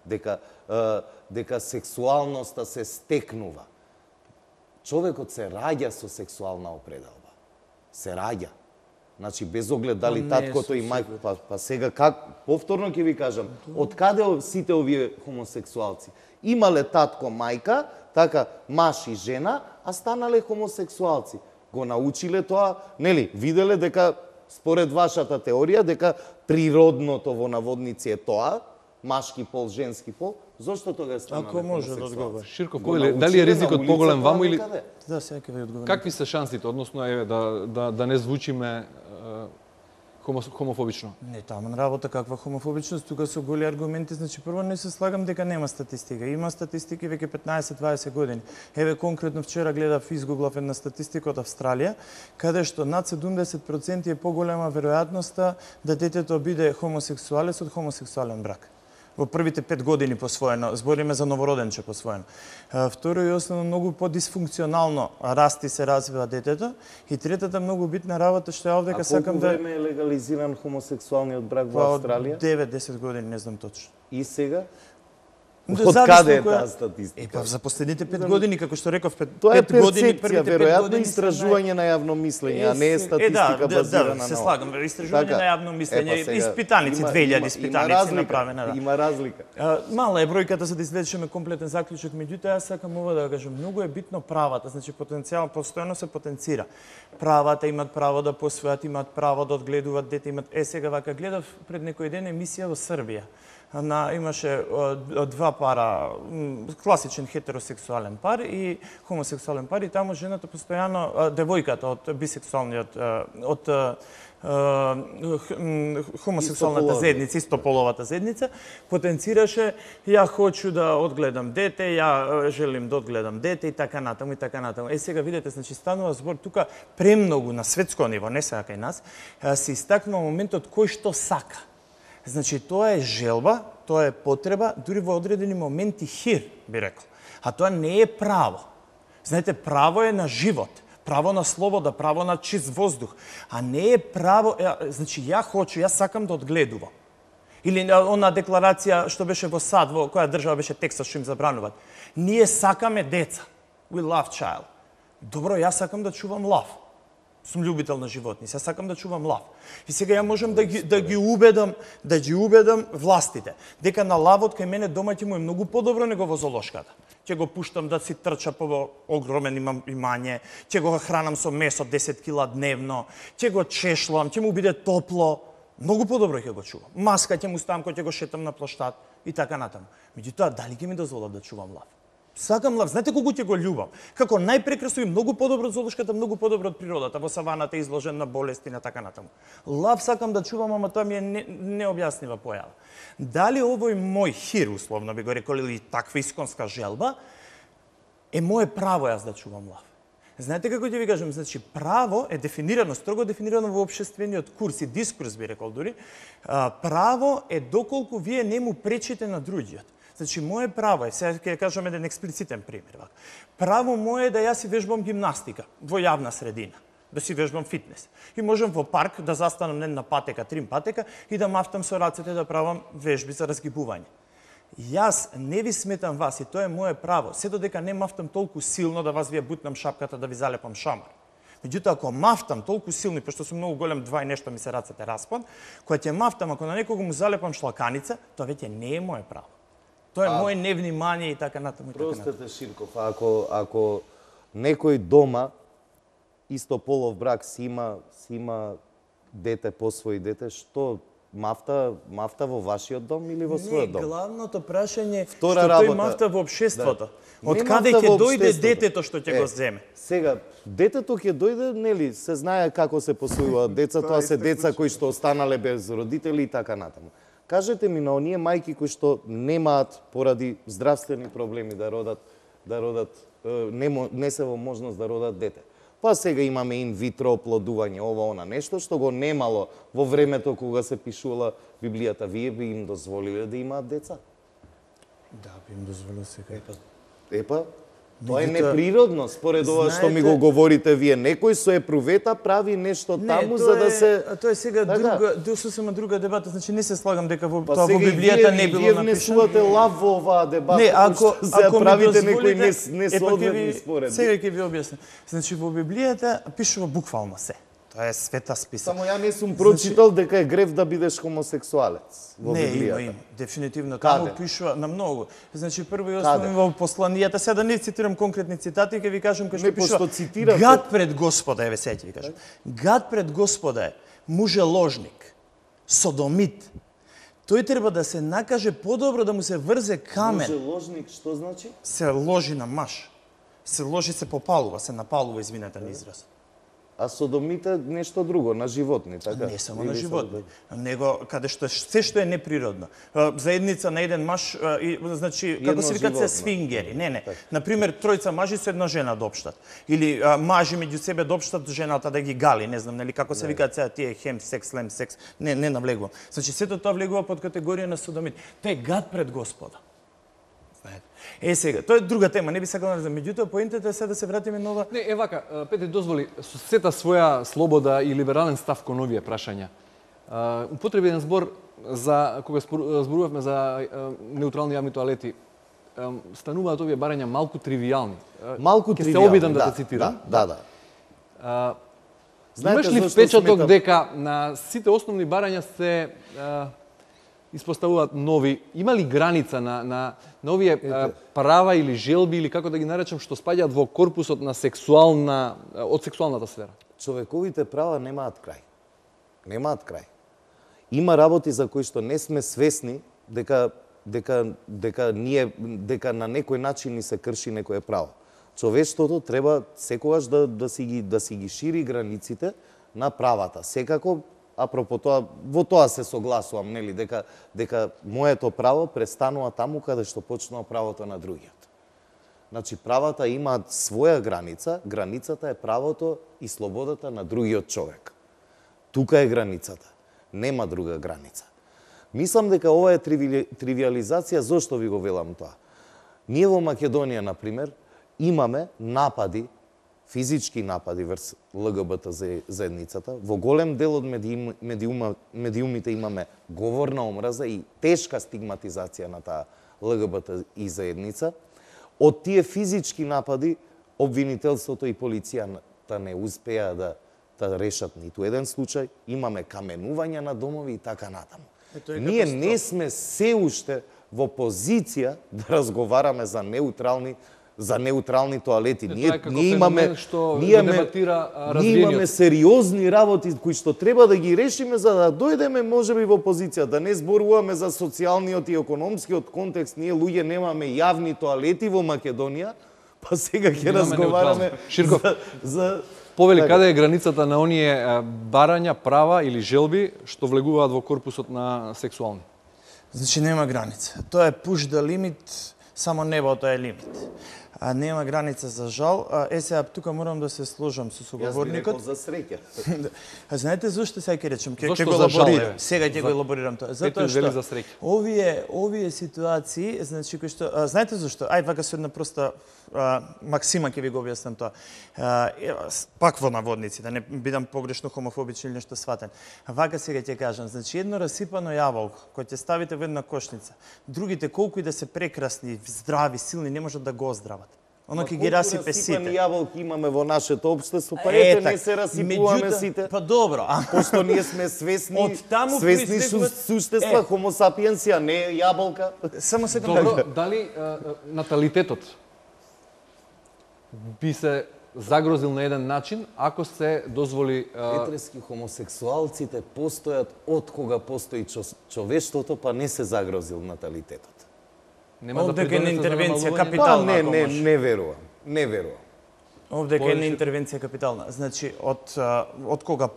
дека сексуалноста се стекнува. Човекот се раѓа со сексуална определба. Се раѓа. Значи, без оглед дали таткото и мајка... Па сега, повторно ќе ви кажам, од каде сите овие хомосексуалци? Имале татко, мајка, така, маж и жена, а станале хомосексуалци. Го научиле тоа, нели, виделе дека, според вашата теорија, дека природното во наводници е тоа, машки пол, женски пол, зошто тога станале ако може да одговори. Ширко, дали е ризикот поголем ваму или... Да, сега ќе ви одговорам. Какви се шансите, односно да не звучиме хомофобично? Не, таман работа каква хомофобичност, тука со голи аргументи, значи прво не се слагам дека нема статистика. Има статистики веќе 15-20 години. Еве конкретно вчера гледав, изгуглав една статистика од Австралија, каде што над 70% е поголема веројатноста да детето биде хомосексуалец од хомосексуален брак. Во првите 5 години посвоено, збориме за новороденче посвоено. Второ и основно, многу подисфункционално расти се развива детето. И третата многу битна работа што ја овдека сакам да... А колку време е легализиран хомосексуалниот брак во Австралија? 9-10 години, не знам точно. И сега? Од каде е таа статистика? За последните 5 години, како што реков, 5 тоа е години, перцепција, веројатно истражување на јавно мислење, а не е статистика базирана на... Да, се слагам, истражување на јавно мислење, испитаници, 2000 испитаници направена. Има разлика. Мала е бројката за да извлечеме комплетен заклучок, меѓутоа јас сакам ова да кажам, многу е битно правата, значи потенцијал постојано се потенцира. Правата имаат право да посвојат, имаат право да одгледуваат дете, имаат... Сега вака гледав пред некој ден емисија во Србија. Имаше два пара, класичен хетеросексуален пар и хомосексуален пар, и таму жената постојано, девојката од бисексуалниот, од хомосексуалната заедница, истополовата заедница, потенцираше ја хочу да одгледам дете, ја желим да одгледам дете и така натаму и така натаму. Сега видите, значи станува збор тука премногу на светско ниво, не сега кај нас, се истакнува моментот кој што сака. Значи, тоа е желба, тоа е потреба, дури во одредени моменти хир, би рекол. А тоа не е право. Знаете, право е на живот. Право на слобода, право на чист воздух, а не е право, значи јас сакам да одгледувам. Или она декларација што беше во САД, во која држава беше Тексас што им забрануваат. Ние сакаме деца. We love child. Добро, јас сакам да чувам лав. Сум љубител на животни, јас сакам да чувам лав. И сега ја можам да ги убедам властите дека на лавот кај мене дома ќе му е многу подобро него во зоолошката. Ќе го пуштам да си трча по огромен имање, ќе го хранам со месо 10 кила дневно, ќе го чешлам, ќе му биде топло. Многу подобро ќе го чувам. Маска ќе му ставам кога ќе го шетам на плоштад и така натаму. Меѓутоа, дали ќе ми дозволат да чувам лав? Сакам лав. Знаете колку ќе го љубам? Како најпрекрасно и многу подобро од зоолошката, многу подобро од природата. Во саваната изложен на болести на така натаму. Лав сакам да чувам, ама тоа ми е необјаснива појава. Дали овој мој хир, условно би го рекол, или таква исконска желба, е моje право јас да чувам лав? Знаете како ќе ви кажам, значи право е дефинирано, строго дефинирано во општествениот курс и дискурс би рекол дури. Право е доколку вие не му пречите на другиот. Значи моje право е, сега ќе кажам еден експлицитен пример. Право мое е да јас си вежбам гимнастика во јавна средина, да си вежбам фитнес. И можам во парк да застанам една патека, 3 патека и да мафтам со рацете да правам вежби за разгибување. Јас не ви сметам вас и тоа е моje право, се додека не мафтам толку силно да вас вие бутнам шапката да ви залепам шамар. Меѓутоа, ако мафтам толку силно, пошто сум многу голем, 2 и нешто ми се рацете распон, кога ќе мафтам, ако на некого му залепам шлаканица, тоа веќе не е моje право. Тоа е моje невнимание и така натаму. Простете, Ширков, ако некој дома, исто полов брак си има дете, посвои дете, што мафта во вашиот дом или во својот дом? Не, главното прашање е што тој мафта во општеството. Од каде ќе дојде детето што ќе го земе? Сега, детето ќе дојде, нели, се знае како се посвојуваат деца, тоа се деца кои што останале без родители и така натаму. Кажете ми на оние мајки кои што немаат поради здравствени проблеми да родат, не се во можност да родат дете. Па сега имаме инвитро оплодување, ова она нешто што го немало во времето кога се пишувала Библијата. Вие би им дозволиле да имаат деца? Да, би им дозволил сега. Епа, тоа е неприродно, според ова што ми го говорите вие. Некој со епрувета прави нешто таму за да се... Тоа е сега сосема друга дебата, значи не се слагам дека тоа во Библијата не било напишано. Вие внесувате лав во оваа дебата, не, ако правите некои несоодветни споредби. Сега ќе ви објаснам. Значи во Библијата пишува буквално се. Тоа е света списа. Само ја не сум прочитал дека е грев да бидеш хомосексуалец во Библијата. Не, има. Дефинитивно. Таму пишува на многу. Значи, прво и основно во посланијата, сега да не цитирам конкретни цитати, ќе ви кажам кај што пишува. Гад пред Господа, еве сега ќе ви кажам. Гад пред Господа е муже ложник, содомит. Тој треба да се накаже подобро да му се врзе камен. Муже ложник, што значи? Се ложи на маж. Се ложи, се попалува, се напалува, извинете на израз. А содомите нешто друго, на животни, така? Не само на животни. Него каде што се што е неприродно. Заедница на еден маж значи како се викаат се свингери. Не. На пример, тројца мажи со една жена да општат. Или мажи меѓу себе да општат, жената да ги гали, не знам, нели како се викаат сега тие хем секс, лем секс. Не навлегувам. Значи сето тоа влегува под категорија на содомит. Тоа е гад пред Господа. Сега, тоа е друга тема, не би сакал да знам. Меѓутоа, поентата е сега да се вратиме на ова. Не, вака, Петре, дозволи, со сета своја слобода и либерален став кон овие прашања. Употребен збор за кога зборувавме за неутрални јавни тоалети, стануваат овие барања малку тривијални. Малку тривијални. Ќе се обидам да те цитирам. Да. Имаш ли впечаток дека на сите основни барања се испоставуваат нови? Има ли граница на овие права или желби, или како да ги наречам, што спаѓаат во корпусот на од сексуалната сфера? Човековите права немаат крај. Немаат крај. Има работи за кои што не сме свесни дека на некој начин ни се крши некое право. Човештвото треба секогаш да си ги шири границите на правата. Секако, апропо тоа, во тоа се согласувам, нели, дека моето право престанува таму каде што почнува правото на другиот. Значи, правата имаат своја граница, границата е правото и слободата на другиот човек. Тука е границата, нема друга граница. Мислам дека ова е тривиализација, зошто ви го велам тоа? Ние во Македонија, например, имаме напади физички напади врз ЛГБТ заедницата. Во голем дел од медиумите имаме говорна омраза и тешка стигматизација на таа ЛГБТ и заедница. Од тие физички напади, обвинителството и полицијата не успеа да решат ниту еден случај. Имаме каменување на домови и така натаму. Ние не сме се уште во позиција да разговараме за неутрални тоалети. Ние имаме сериозни работи кои што треба да ги решиме за да дојдеме можеби во позиција да не зборуваме за социјалниот и економскиот контекст. Ние луѓе немаме јавни тоалети во Македонија, па сега ќе разговараме за Повели, каде е границата на оние барања, права или желби што влегуваат во корпусот на сексуални? Значи нема граница. Тоа е push the limit, само небото е лимит. А нема граница за жал. Сега тука морам да се сложам со соговорникот. Јас би рекол за среќа. Знаете зошто сега ќе речем? Ќе Зошто го за жал, елаборирам. Сега ќе го елаборирам тоа. Затоа што за среќа. овие ситуации, значи кои што знаете зошто? Ајде вака со една проста максима ќе ви го објаснам тоа. Пак во наводници, да не бидам погрешно хомофобичен или нешто сватен. Вака сега ќе кажам, значи едно расипано јаболко кој ќе ставите во една кошница, другите колку и да се прекрасни, здрави, силни, не можат да го оздрават. Оно ќе ги расипе сите. Расипани јаболки имаме во нашето општество, па ете не се расипуваме сите. Па добро, Пошто ние сме свесни суштества, хомо сапиенсија, не јаболка. Само секунда. Добро, дали наталитетот би се загрозил на еден начин ако се дозволи Петрески, хомосексуалците постојат од кога постои човештвото, па не се загрозил наталитетот. нема Овде придонесе е за интервенција намалување? капитална. Не верувам. Овде е една интервенција капитална. Значи, од кога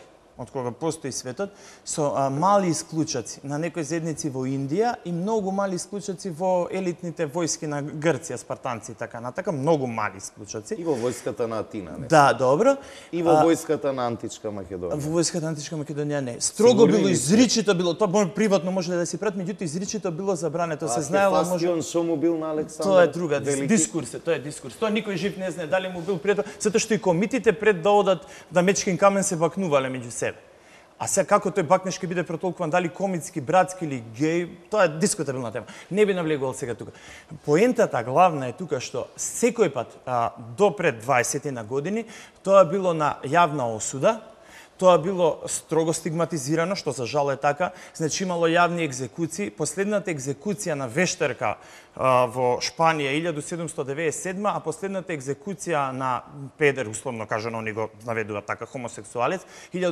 постои светот, со мали исклучаци на некои заедници во Индија и многу мали исклучаци во елитните војски на Грција, спартанци и така натака, многу мали исклучаци. И во војската на Атина, не? Да, добро. И во војската на Античка Македонија. Во војската на Античка Македонија не. Строго било изричито било, тоа приватно може да се прати, меѓутоа изричито било забрането, се знаело може. Фастион шо му бил на Александар? Тоа е друга дискурс, тоа е дискурс. Тоа никој жив не знае дали му бил пријател, затоа што и комитите пред да одат да Мечкин камен се бакнувале меѓу себе. А сега како тој бакнеш ќе биде претолкуван, дали комитски, братски или геј, тоа е дискутабилна тема. Не би навлегувал сега тука. Поентата главна е тука што секој пат до пред 20 на години тоа било на јавна осуда, тоа било строго стигматизирано, што за жал е така. Значи имало јавни екзекуции. Последната екзекуција на вештерка во Шпанија 1797, а последната екзекуција на педер, условно кажано, они го наведуваат така, хомосексуалец,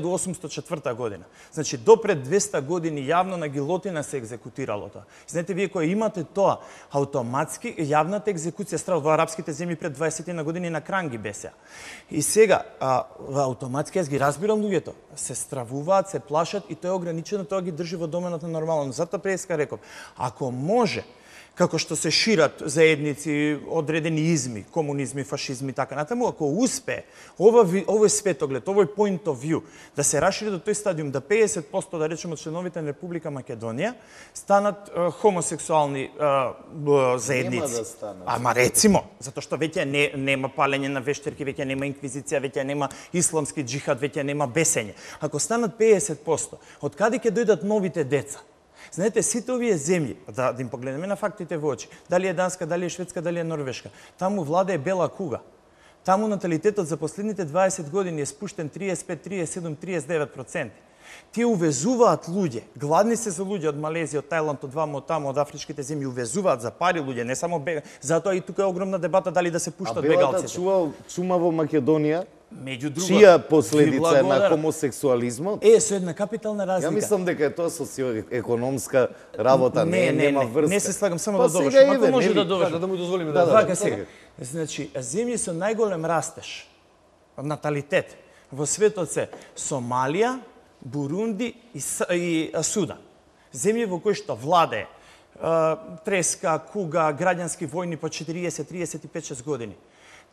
1804 година. Значи до пред 200 години јавно на гилотина се екзекутирало тоа. Знаете, вие кои имате тоа, автоматски јавната екзекуција страва во арапските земји пред 20 на години на кран ги бесеа. И сега автоматски јас ги разбирам луѓето, се стравуваат, се плашат и тоа е ограничено, тоа ги држи во доменот на нормално. Затоа преска реков, ако може како што се шират заедници, одредени изми, комунизми, фашизми, така натаму, ако успее овој светоглед, овој point of view, да се расшири до тој стадиум, да 50% да речеме од членовите на Република Македонија станат хомосексуални заедници. Нема да станат. Ама рецимо, затоа што веќе нема палење на вештерки, веќе нема инквизиција, веќе нема исламски џихад, веќе нема бесење. Ако станат 50%, од каде ќе дојдат новите деца? Знаете, сите овие земји, да им погледнеме на фактите во очи, дали е Данска, дали е Шведска, дали е Норвешка, таму владее бела куга. Таму наталитетот за последните 20 години е спуштен 35, 37, 39%. Тие увезуваат луѓе, гладни се за луѓе од Малезија, од Тајланд, од ваму, од таму, од афричките земји, увезуваат за пари луѓе, не само бега. Затоа и тука е огромна дебата дали да се пуштат бегалците. А белата чума во Македонија, меѓу друго, чија последица е на хомосексуализмот? Со една капитална разлика. Ја мислам дека е тоа социоекономска работа, нема врска. Не се слагам, само да довршам. сега Ако може да довршам. Да му дозволиме Вака сега. Значи, земји со најголем растеж, наталитет во светот се Сомалија, Бурунди и Судан. Земји во кои што владее треска, куга, граѓански војни по 40, 35, 6 години.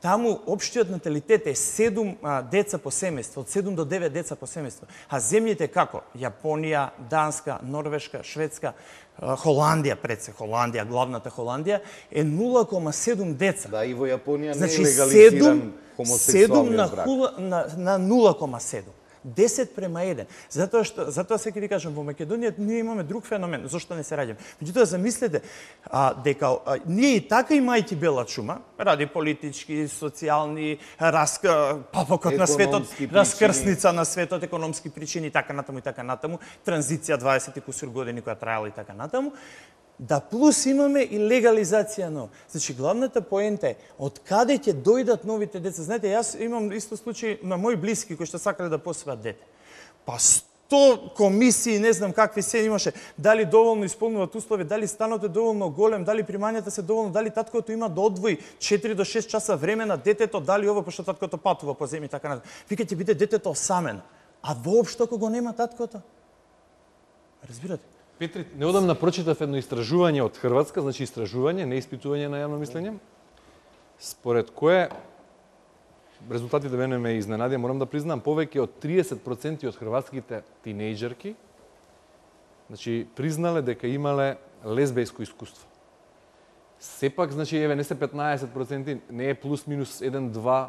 Таму општиот наталитет е 7 деца по семејство, од 7 до 9 деца по семејство. А земјите како? Јапонија, Данска, Норвешка, Шведска, Холандија, пред се Холандија, главната Холандија, е 0,7 деца. Да, и во Јапонија Значи, не е легализиран 7 хомосексуалниот брак. на 0,7. 10:1. Затоа секи ви кажам, во Македонија ние имаме друг феномен, зошто не се раѓаме. Меѓутоа, замислете, дека ние и така имајќи бела чума, ради политички, социјални, папокот на светот, раскрсница на светот, економски причини, така натаму, транзиција 20 и кусур години која траела и така натаму, да плюс имаме и легализација но. Значи, главната поента е, од каде ќе дојдат новите деца? Знаете, јас имам исто случај на мои блиски кои што сакале да посваат дете. Па 100 комисии, не знам какви се имаше, дали доволно исполнуваат услови, дали станот е доволно голем, дали примањата се доволно, дали таткото има да одвои 4 до 6 часа време на детето, дали ово, пошто таткото патува по земја и така натаму. Вика ќе биде детето осамено. А воопшто ако го нема таткото? Разбирате? Петри, неодамна прочитав едно истражување од Хрватска, значи истражување, не испитување на јавно мислење, според кое резултатите мене ме изненадија, морам да признам, повеќе од 30% од хрватските тинејџерки, значи, признале дека имале лесбејско искуство. Сепак, значи, еве, не се 15%, не е плюс минус 1-2,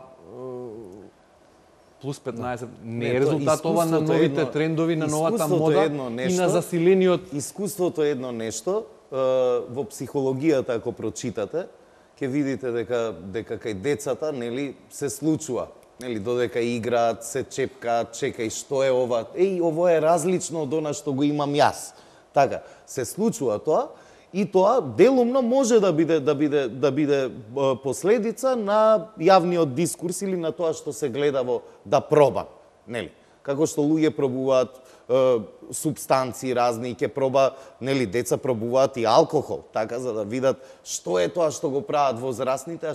плюс 15, не е резултат ова на новите трендови, на новата мода и на засилениот... Искуството е едно нешто, во психологијата, ако прочитате, ќе видите дека кај децата, нели, се случува. Нели, додека играат, се чепкаат, чекај, што е ова? Еј, ово е различно од она што го имам јас. Така, се случува тоа, и тоа делумно може да биде последица на јавниот дискурс или на тоа што се гледа во да пробам, нели? Како што луѓе пробуваат субстанции разни, ќе проба, нели, деца пробуваат и алкохол, така за да видат што е тоа што го прават возрастните,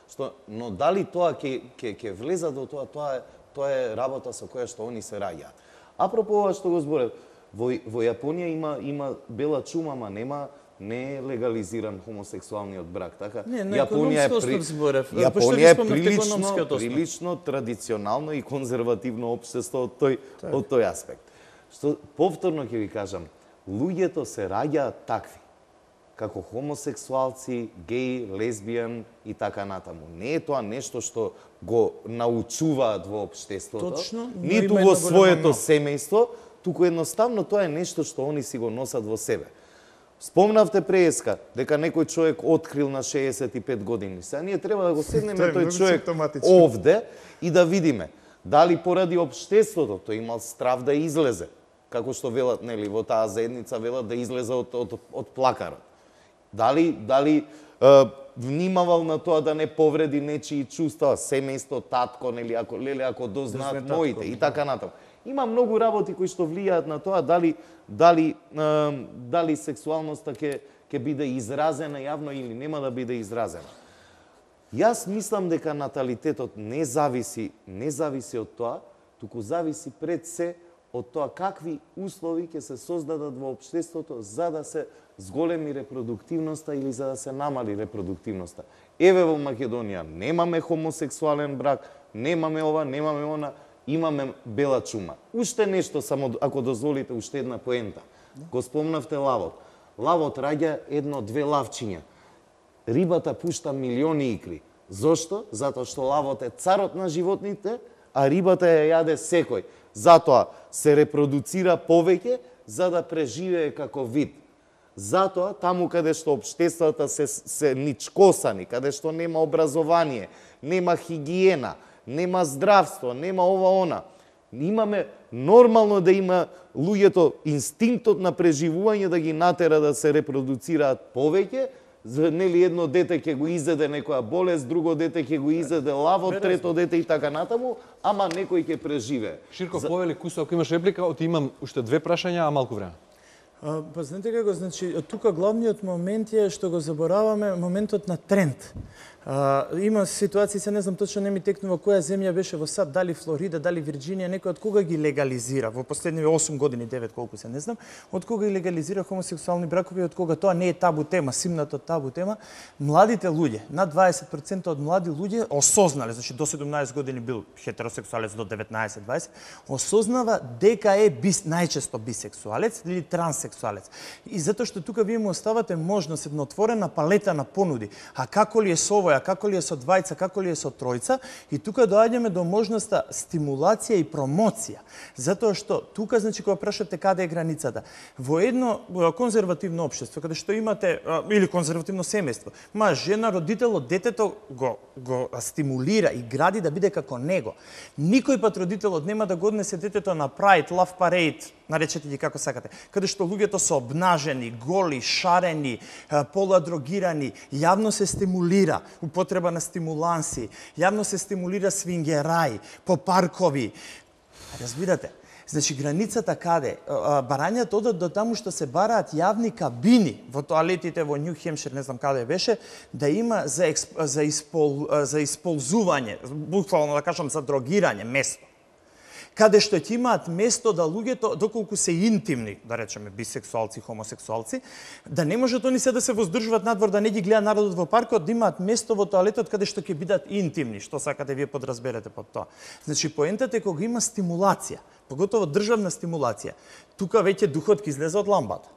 но дали тоа ќе влезат во тоа, тоа е работа со која што они се раѓаат. Апропо ова што го зборев, во Јапонија има бела чума, ама не е легализиран хомосексуалниот брак, така? Не, на економски основ зборев. Јапонија е прилично традиционално и конзервативно општество од тој аспект. Што повторно ќе ви кажам, луѓето се раѓаат такви, како хомосексуалци, геи, лесбијан и така натаму. Не е тоа нешто што го научуваат во општеството, ниту во своето семејство, туку едноставно тоа е нешто што они си го носат во себе. Спомнавте преска дека некој човек открил на 65 години. Сега ние треба да го седнеме тој човек овде и да видиме дали поради општеството тој имал страв да излезе, како што велат, нели, во таа заедница велат да излезе од плакарот. Дали внимавал на тоа да не повреди нечии чувства, семејство, татко, нели, ако дознаат моите и така натаму. Има многу работи кои што влијаат на тоа дали сексуалноста ќе биде изразена јавно или нема да биде изразена. Јас мислам дека наталитетот не зависи од тоа, туку зависи пред се од тоа какви услови ќе се создадат во општеството за да се зголеми репродуктивноста или за да се намали репродуктивноста. Еве во Македонија немаме хомосексуален брак, немаме ова, немаме она, имаме бела чума. Уште нешто, само ако дозволите, уште една поента. Го спомнавте лавот. Лавот раѓа 1-2 лавчиња. Рибата пушта милиони икри. Зошто? Затоа што лавот е царот на животните, а рибата ја јаде секој. Затоа се репродуцира повеќе за да преживее како вид. Затоа, таму каде што општествата се ничкосани, каде што нема образование, нема хигиена, нема здравство, нема ова-она. Имаме нормално да има луѓето инстинктот на преживување да ги натера да се репродуцираат повеќе, нели едно дете ќе го изеде некоја болест, друго дете ќе го изеде лавот, трето дете и така натаму, ама некој ќе преживее. Ширко, повели Кусо, ако имаш реплика, оти имам уште 2 прашања, а малку време. Па знаете како, значи, тука главниот момент е што го забораваме моментот на тренд. Има ситуации, се не знам точно, не ми текнува која земја беше во САД, дали Флорида, дали Вирџинија, некој од кога ги легализира, во последниве 8 години, 9 колку се не знам, од кога ги легализира хомосексуални бракови, од кога тоа не е табу тема, симната табу тема, младите луѓе, над 20% од млади луѓе осознале, значи до 17 години бил хетеросексуалец, до 19-20, осознава дека е најчесто бисексуалец или транссексуалец. И затоа што тука вие му оставате можност, една отворена палета на понуди, а како ли е со овој, како ли е со двајца, како ли е со тројца, и тука доаѓаме до можноста стимулација и промоција. Затоа што тука, значи, кога прашате каде е границата, во едно конзервативно општество, каде што имате, или конзервативно семејство, жена, родителот, детето го стимулира и гради да биде како него. Никој пат родителот нема да го однесе детето на Pride, Love Parade, наречете ги како сакате, каде што луѓето се обнажени, голи, шарени, поладрогирани, јавно се стимулира употреба на стимуланси, јавно се стимулира свингерај, по паркови. Разбирате? Значи, границата каде? Барањата одат до таму што се бараат јавни кабини во тоалетите во Нью Хемшир, не знам каде беше, да има за исползување, буквално да кажам за дрогирање место. Каде што ќе имаат место да луѓето, доколку се интимни, да речеме бисексуалци, хомосексуалци, да не можат они се да се воздржуваат надвор, да не ги гледа народот во паркот, да имаат место во тоалетот каде што ќе бидат интимни, што сакате вие подразберете под тоа. Значи, поентата е кога има стимулација, поготово државна стимулација, тука веќе духот ќе излезе од ламбата.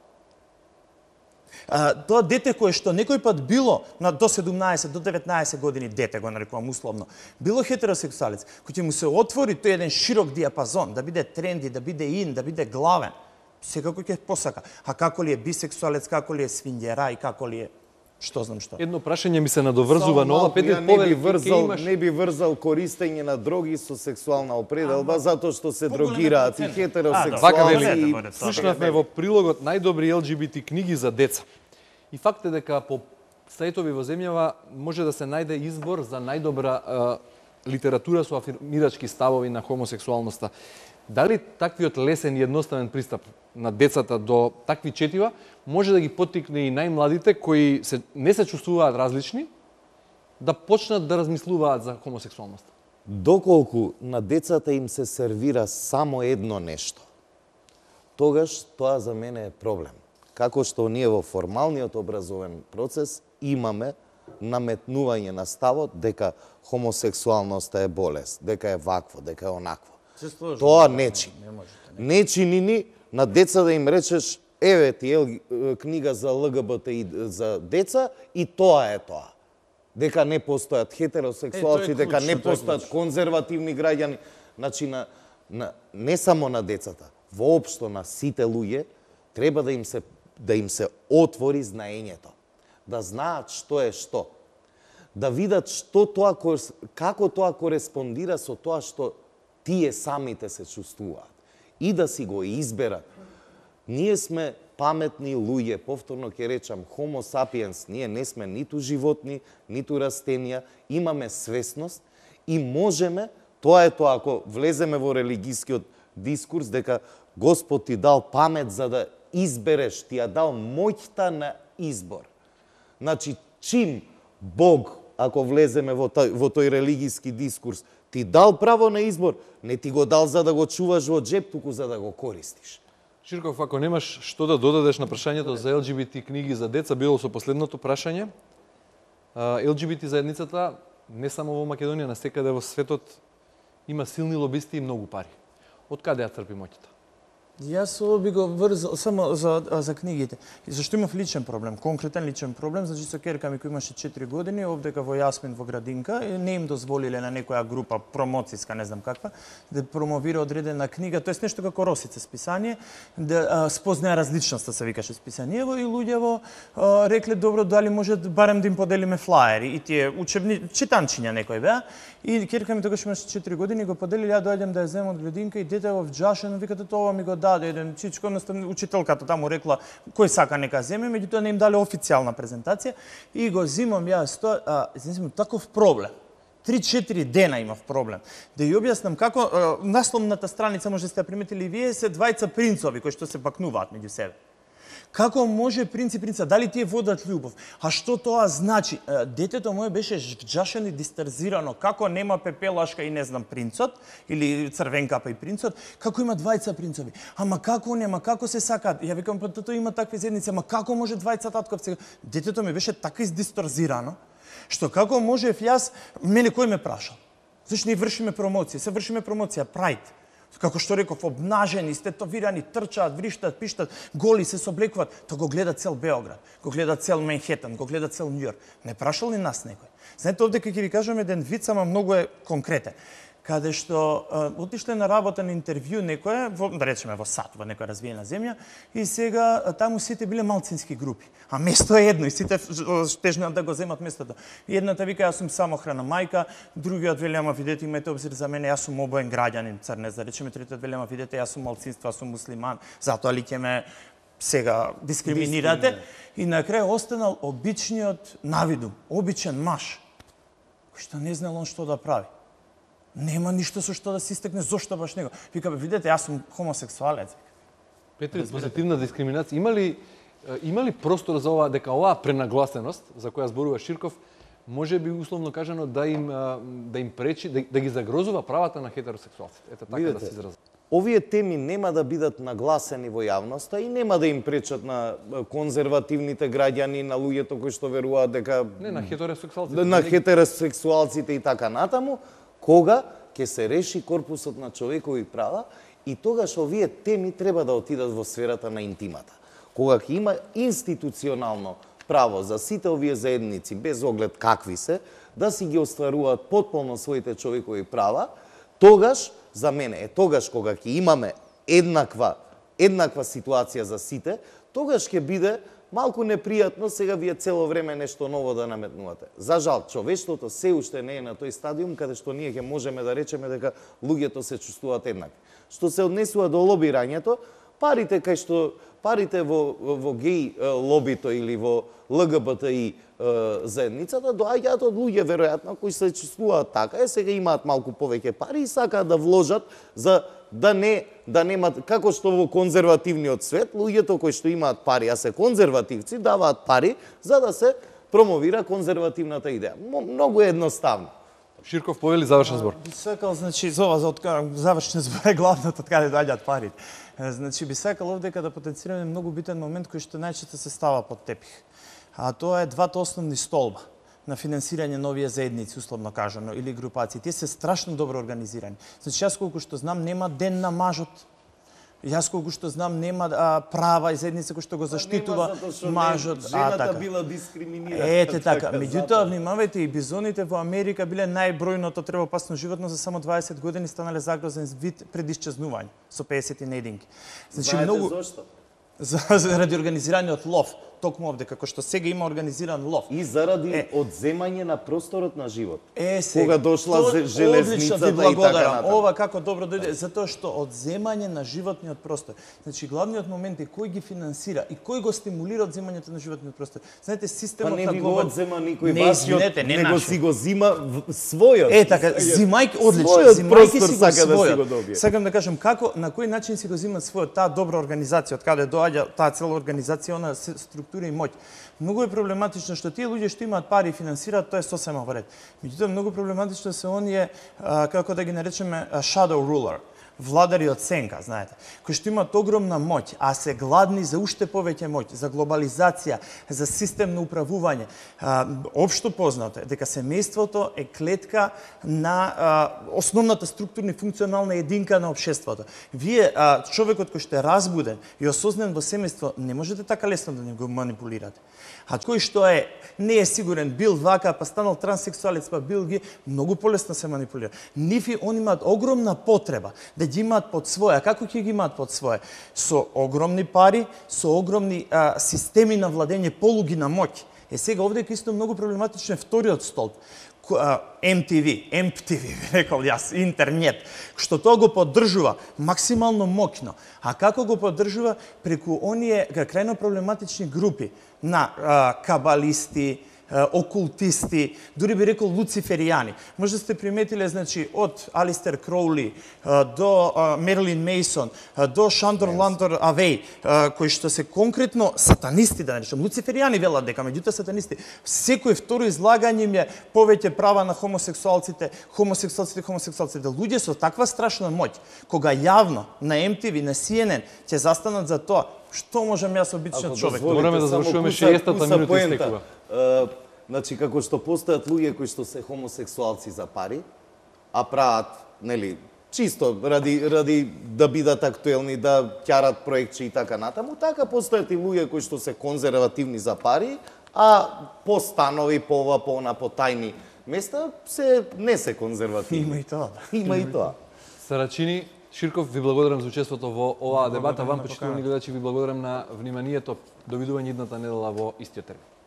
Тоа дете кое што некој пат било до 17, до 19 години, дете го нарекувам условно, било хетеросексуалец, кој ќе му се отвори тој еден широк диапазон, да биде тренди, да биде ин, да биде главен, секако ќе посака. А како ли е бисексуалец, како ли е свингера и како ли е што знам што. Едно прашање ми се надоврзува на ова, Петир, не би врзал користење на дроги со сексуална определба, затоа што се дрогираат и хетеросексуалци. Слушнавме во прилогот најдобри ЛГБТ книги за деца. И факт е дека по сајтови во земјава може да се најде избор за најдобра литература со афирмирачки ставови на хомосексуалноста. Дали таквиот лесен и едноставен пристап на децата до такви четива може да ги поттикне и најмладите кои не се чувствуваат различни да почнат да размислуваат за хомосексуалност? Доколку на децата им се сервира само едно нешто, тогаш тоа за мене е проблем. Како што ние во формалниот образовен процес имаме наметнување на ставот дека хомосексуалноста е болест, дека е вакво, дека е онакво. Тоа не чини. Не чини ни на деца да им речеш еве ти книга за ЛГБТ и за деца и тоа е тоа. Дека не постојат хетеросексуалци, дека не постојат конзервативни граѓани. Значи, не само на децата, воопшто на сите луѓе, треба да им се отвори знаењето. Да знаат што е што. Да видат како тоа кореспондира со тоа што тие самите се чувствуваат. И да си го изберат. Ние сме паметни луѓе, повторно ќе речам, homo sapiens, ние не сме ниту животни, ниту растенија, имаме свесност и можеме, тоа е тоа, ако влеземе во религискиот дискурс, дека Господ ти дал памет за да избереш, ти ја дал моќта на избор. Значи, чим Бог, ако влеземе во тој религиски дискурс, ти дал право на избор, не ти го дал за да го чуваш во джеп, туку за да го користиш. Ширков, ако немаш што да додадеш на прашањето за ЛГБТ книги за деца, било со последното прашање, ЛГБТ заедницата, не само во Македонија, насекаде во светот, има силни лобисти и многу пари. Од каде ја црпи моќта? Јас би го врзал само за книгите. Зашто имав личен проблем, конкретен личен проблем, значи со ќерка ми која имаше 4 години, овдека во Јасмин во градинка, не им дозволиле на некоја група промоциска, не знам каква, да промовира одредена книга, тоест нешто како Росица списание, да спознае различноста, се викаше списаниево, и луѓево рекле добро дали може барем да им поделиме флаери и тие учебни читанчиња некој беа. И ќерка ми тогаш имаше 4 години, го поделили, ја доаѓам да ја земам од градинка и дете во вџашено, викате тоа ми го даде еден чичко, едноставно учителката таму рекла кој сака нека земе, меѓутоа не им дале официјална презентација и го зимам јас тоа, таков проблем. 3-4 дена имав проблем. Да ја објаснам како насловната страница, може да сте ја приметили и вие, се двајца принцови кои што се бакнуваат меѓу себе. Како може принц и принца, дали тие водат љубов? А што тоа значи? Детето мое беше вџашено и дистерзирано, како нема пепелашка и не знам принцот, или црвенкапа и принцот, како има двајца принцови. Ама како нема, како се сакаат? Ја викам, па тоа има такви заедници, ама како може двајца татковци? Детето ми беше така издисторзирано, што како можев јас, мене кој ме прашал? Зашто ние вршиме промоција, се вршиме промоција, Pride. Како што реков, обнажени, стетовирани, трчаат, вриштат, пиштат, голи се соблекуваат. Тоа го гледа цел Београд, го гледа цел Манхетан, го гледа цел Њујорк. Не прашал ли нас некој? Знаете, овде ќе ви кажам еден виц, ама многу е конкретен. Каде што отишле на работа на интервју некоја, да речеме во САД, во некоја развиена земја, и сега таму сите биле малцински групи. А место е едно и сите тежнат да го земат местото. И едната вика, јас сум самохрана мајка, другиот вели, ама видете, имајте обзир за мене, јас сум обоен граѓанин, црнец, да речеме, третиот вели, ама видете, јас сум малцинство, јас сум муслиман, затоа ли ќе ме сега дискриминирате? И на крај останал обичниот навидум, обичен маж, кој што не знал он што да прави. Нема ништо со што да се истекне, зошто баш него. Вика, видете, јас сум хомосексуалец. Петри, позитивна дискриминација, има ли простор за ова, дека оваа пренагласеност за која зборува Ширков, може би условно кажано да им пречи, да ги загрозува правата на хетеросексуалците? Ете така да се изразам. Овие теми нема да бидат нагласени во јавноста и нема да им пречат на конзервативните граѓани, на луѓето кои што веруваат дека Не, на хетеросексуалците. На хетеросексуалците и така натаму, кога ќе се реши корпусот на човекови права и тогаш овие теми треба да отидат во сферата на интимата. Кога ќе има институционално право за сите овие заедници, без оглед какви се, да си ги остваруваат потполно своите човекови права, тогаш, за мене е тогаш кога ќе имаме еднаква ситуација за сите, тогаш ќе биде малку непријатно сега вие цело време нешто ново да наметнувате. За жал, човештвото се уште не е на тој стадиум каде што ние ќе можеме да речеме дека луѓето се чувствуваат еднакви. Што се однесува до лобирањето, парите во геј лобито или во ЛГБТИ заедницата доаѓаат од луѓе веројатно кои се чувствуваат така, сега имаат малку повеќе пари и сакаат да вложат за да немат, како што во конзервативниот свет, луѓето кои што имаат пари, а се конзервативци, даваат пари за да се промовира конзервативната идеја. Многу едноставно. Ширков повели завршен збор. Би сакал, значи, за завршен збор е главното, откаде доаѓаат парите. Значи, би сакал овде да потенцираме многу битен момент кој што најчесто се става под тепих. А тоа е двата основни столба на финансирање новија заедници, условно кажано, или групации. Тие се страшно добро организирани. Значи, јас колку што знам, нема ден на мажот. Јас колку што знам, нема права и заедница кој што го заштитува мажот. Жената била дискриминирана. Ете така. Меѓутоа, внимавајте, и бизоните во Америка биле најбројното тревопасно животно за само 20 години, станале загрозен вид пред исчезнување со 50 единки. Значи, знаете зошто? Заради организираниот лов. Токму овде, како што сега има организиран лов. И заради одземање на просторот на живот. Сега, кога дошла железницата и така натаму. Ова како добро дојде, затоа што одземање на животниот простор. Значи, главниот момент е кој ги финансира и кој го стимулира одземањето на животниот простор. Знаете, системот на на го одзема никој вашиот, него си го зима својот. Така, зимајки, одлично, зимајки си го својот. Сакам да кажам, како, на кој начин си го зима својот, таа добра организација, од каде доаѓа таа цела организација, структура и моќ. Многу е проблематично што тие луѓе што имаат пари и финансираат, тоа е сосема во ред. Меѓутоа, многу проблематично се оние, како да ги наречеме, shadow ruler, владари од сенка, знаете, кои што имаат огромна моќ, а се гладни за уште повеќе моќ, за глобализација, за системно управување. Општо познато е дека семејството е клетка на основната структурна и функционална единка на општеството. Вие, човекот кој што е разбуден и осознан во семејство, не можете така лесно да не го манипулирате. А кој што не е сигурен, бил вака, па станал транссексуалец, па бил ги, многу полесно се манипулира. Нифи, они имаат огромна потреба да ги имаат под своја. Како ќе ги имаат под своја? Со огромни пари, со огромни системи на владење, полуги на моќ. Сега овде е исто многу проблематично е вториот столб. MTV, би рекол јас, интернет, што тоа го поддржува максимално моќно. А како го поддржува? Преку оние крајно проблематични групи на кабалисти, окултисти, дури би рекол луциферијани. Може да сте приметиле, значи, од Алистер Кроули до Мерлин Мейсон, до Шандор Ландор Авеј, кои што се конкретно сатанисти, да наречам, луциферијани велат дека, меѓутоа сатанисти. Секој второ излагање им е повеќе права на хомосексуалците. Луѓе со таква страшна моќ, кога јавно на MTV, на CNN ќе застанат за тоа, што можам јас обичен човек? Мораме да завршуваме 60-та минута истекува. Значи, како што постојат луѓе кои што се хомосексуалци за пари, а прават, нели, чисто ради да бидат актуелни, да ќарат проекти и така натаму, така постојат и луѓе кои што се конзервативни за пари, а по станови, по ова, по она, по тајни места, не се конзервативни. Има и тоа. Има и тоа. Сарачини Ширков, ви благодарам за учеството во оваа дебата. Вам, почитувани гледачи, ви благодарам на вниманието. Довидување идната недела во истиот термин.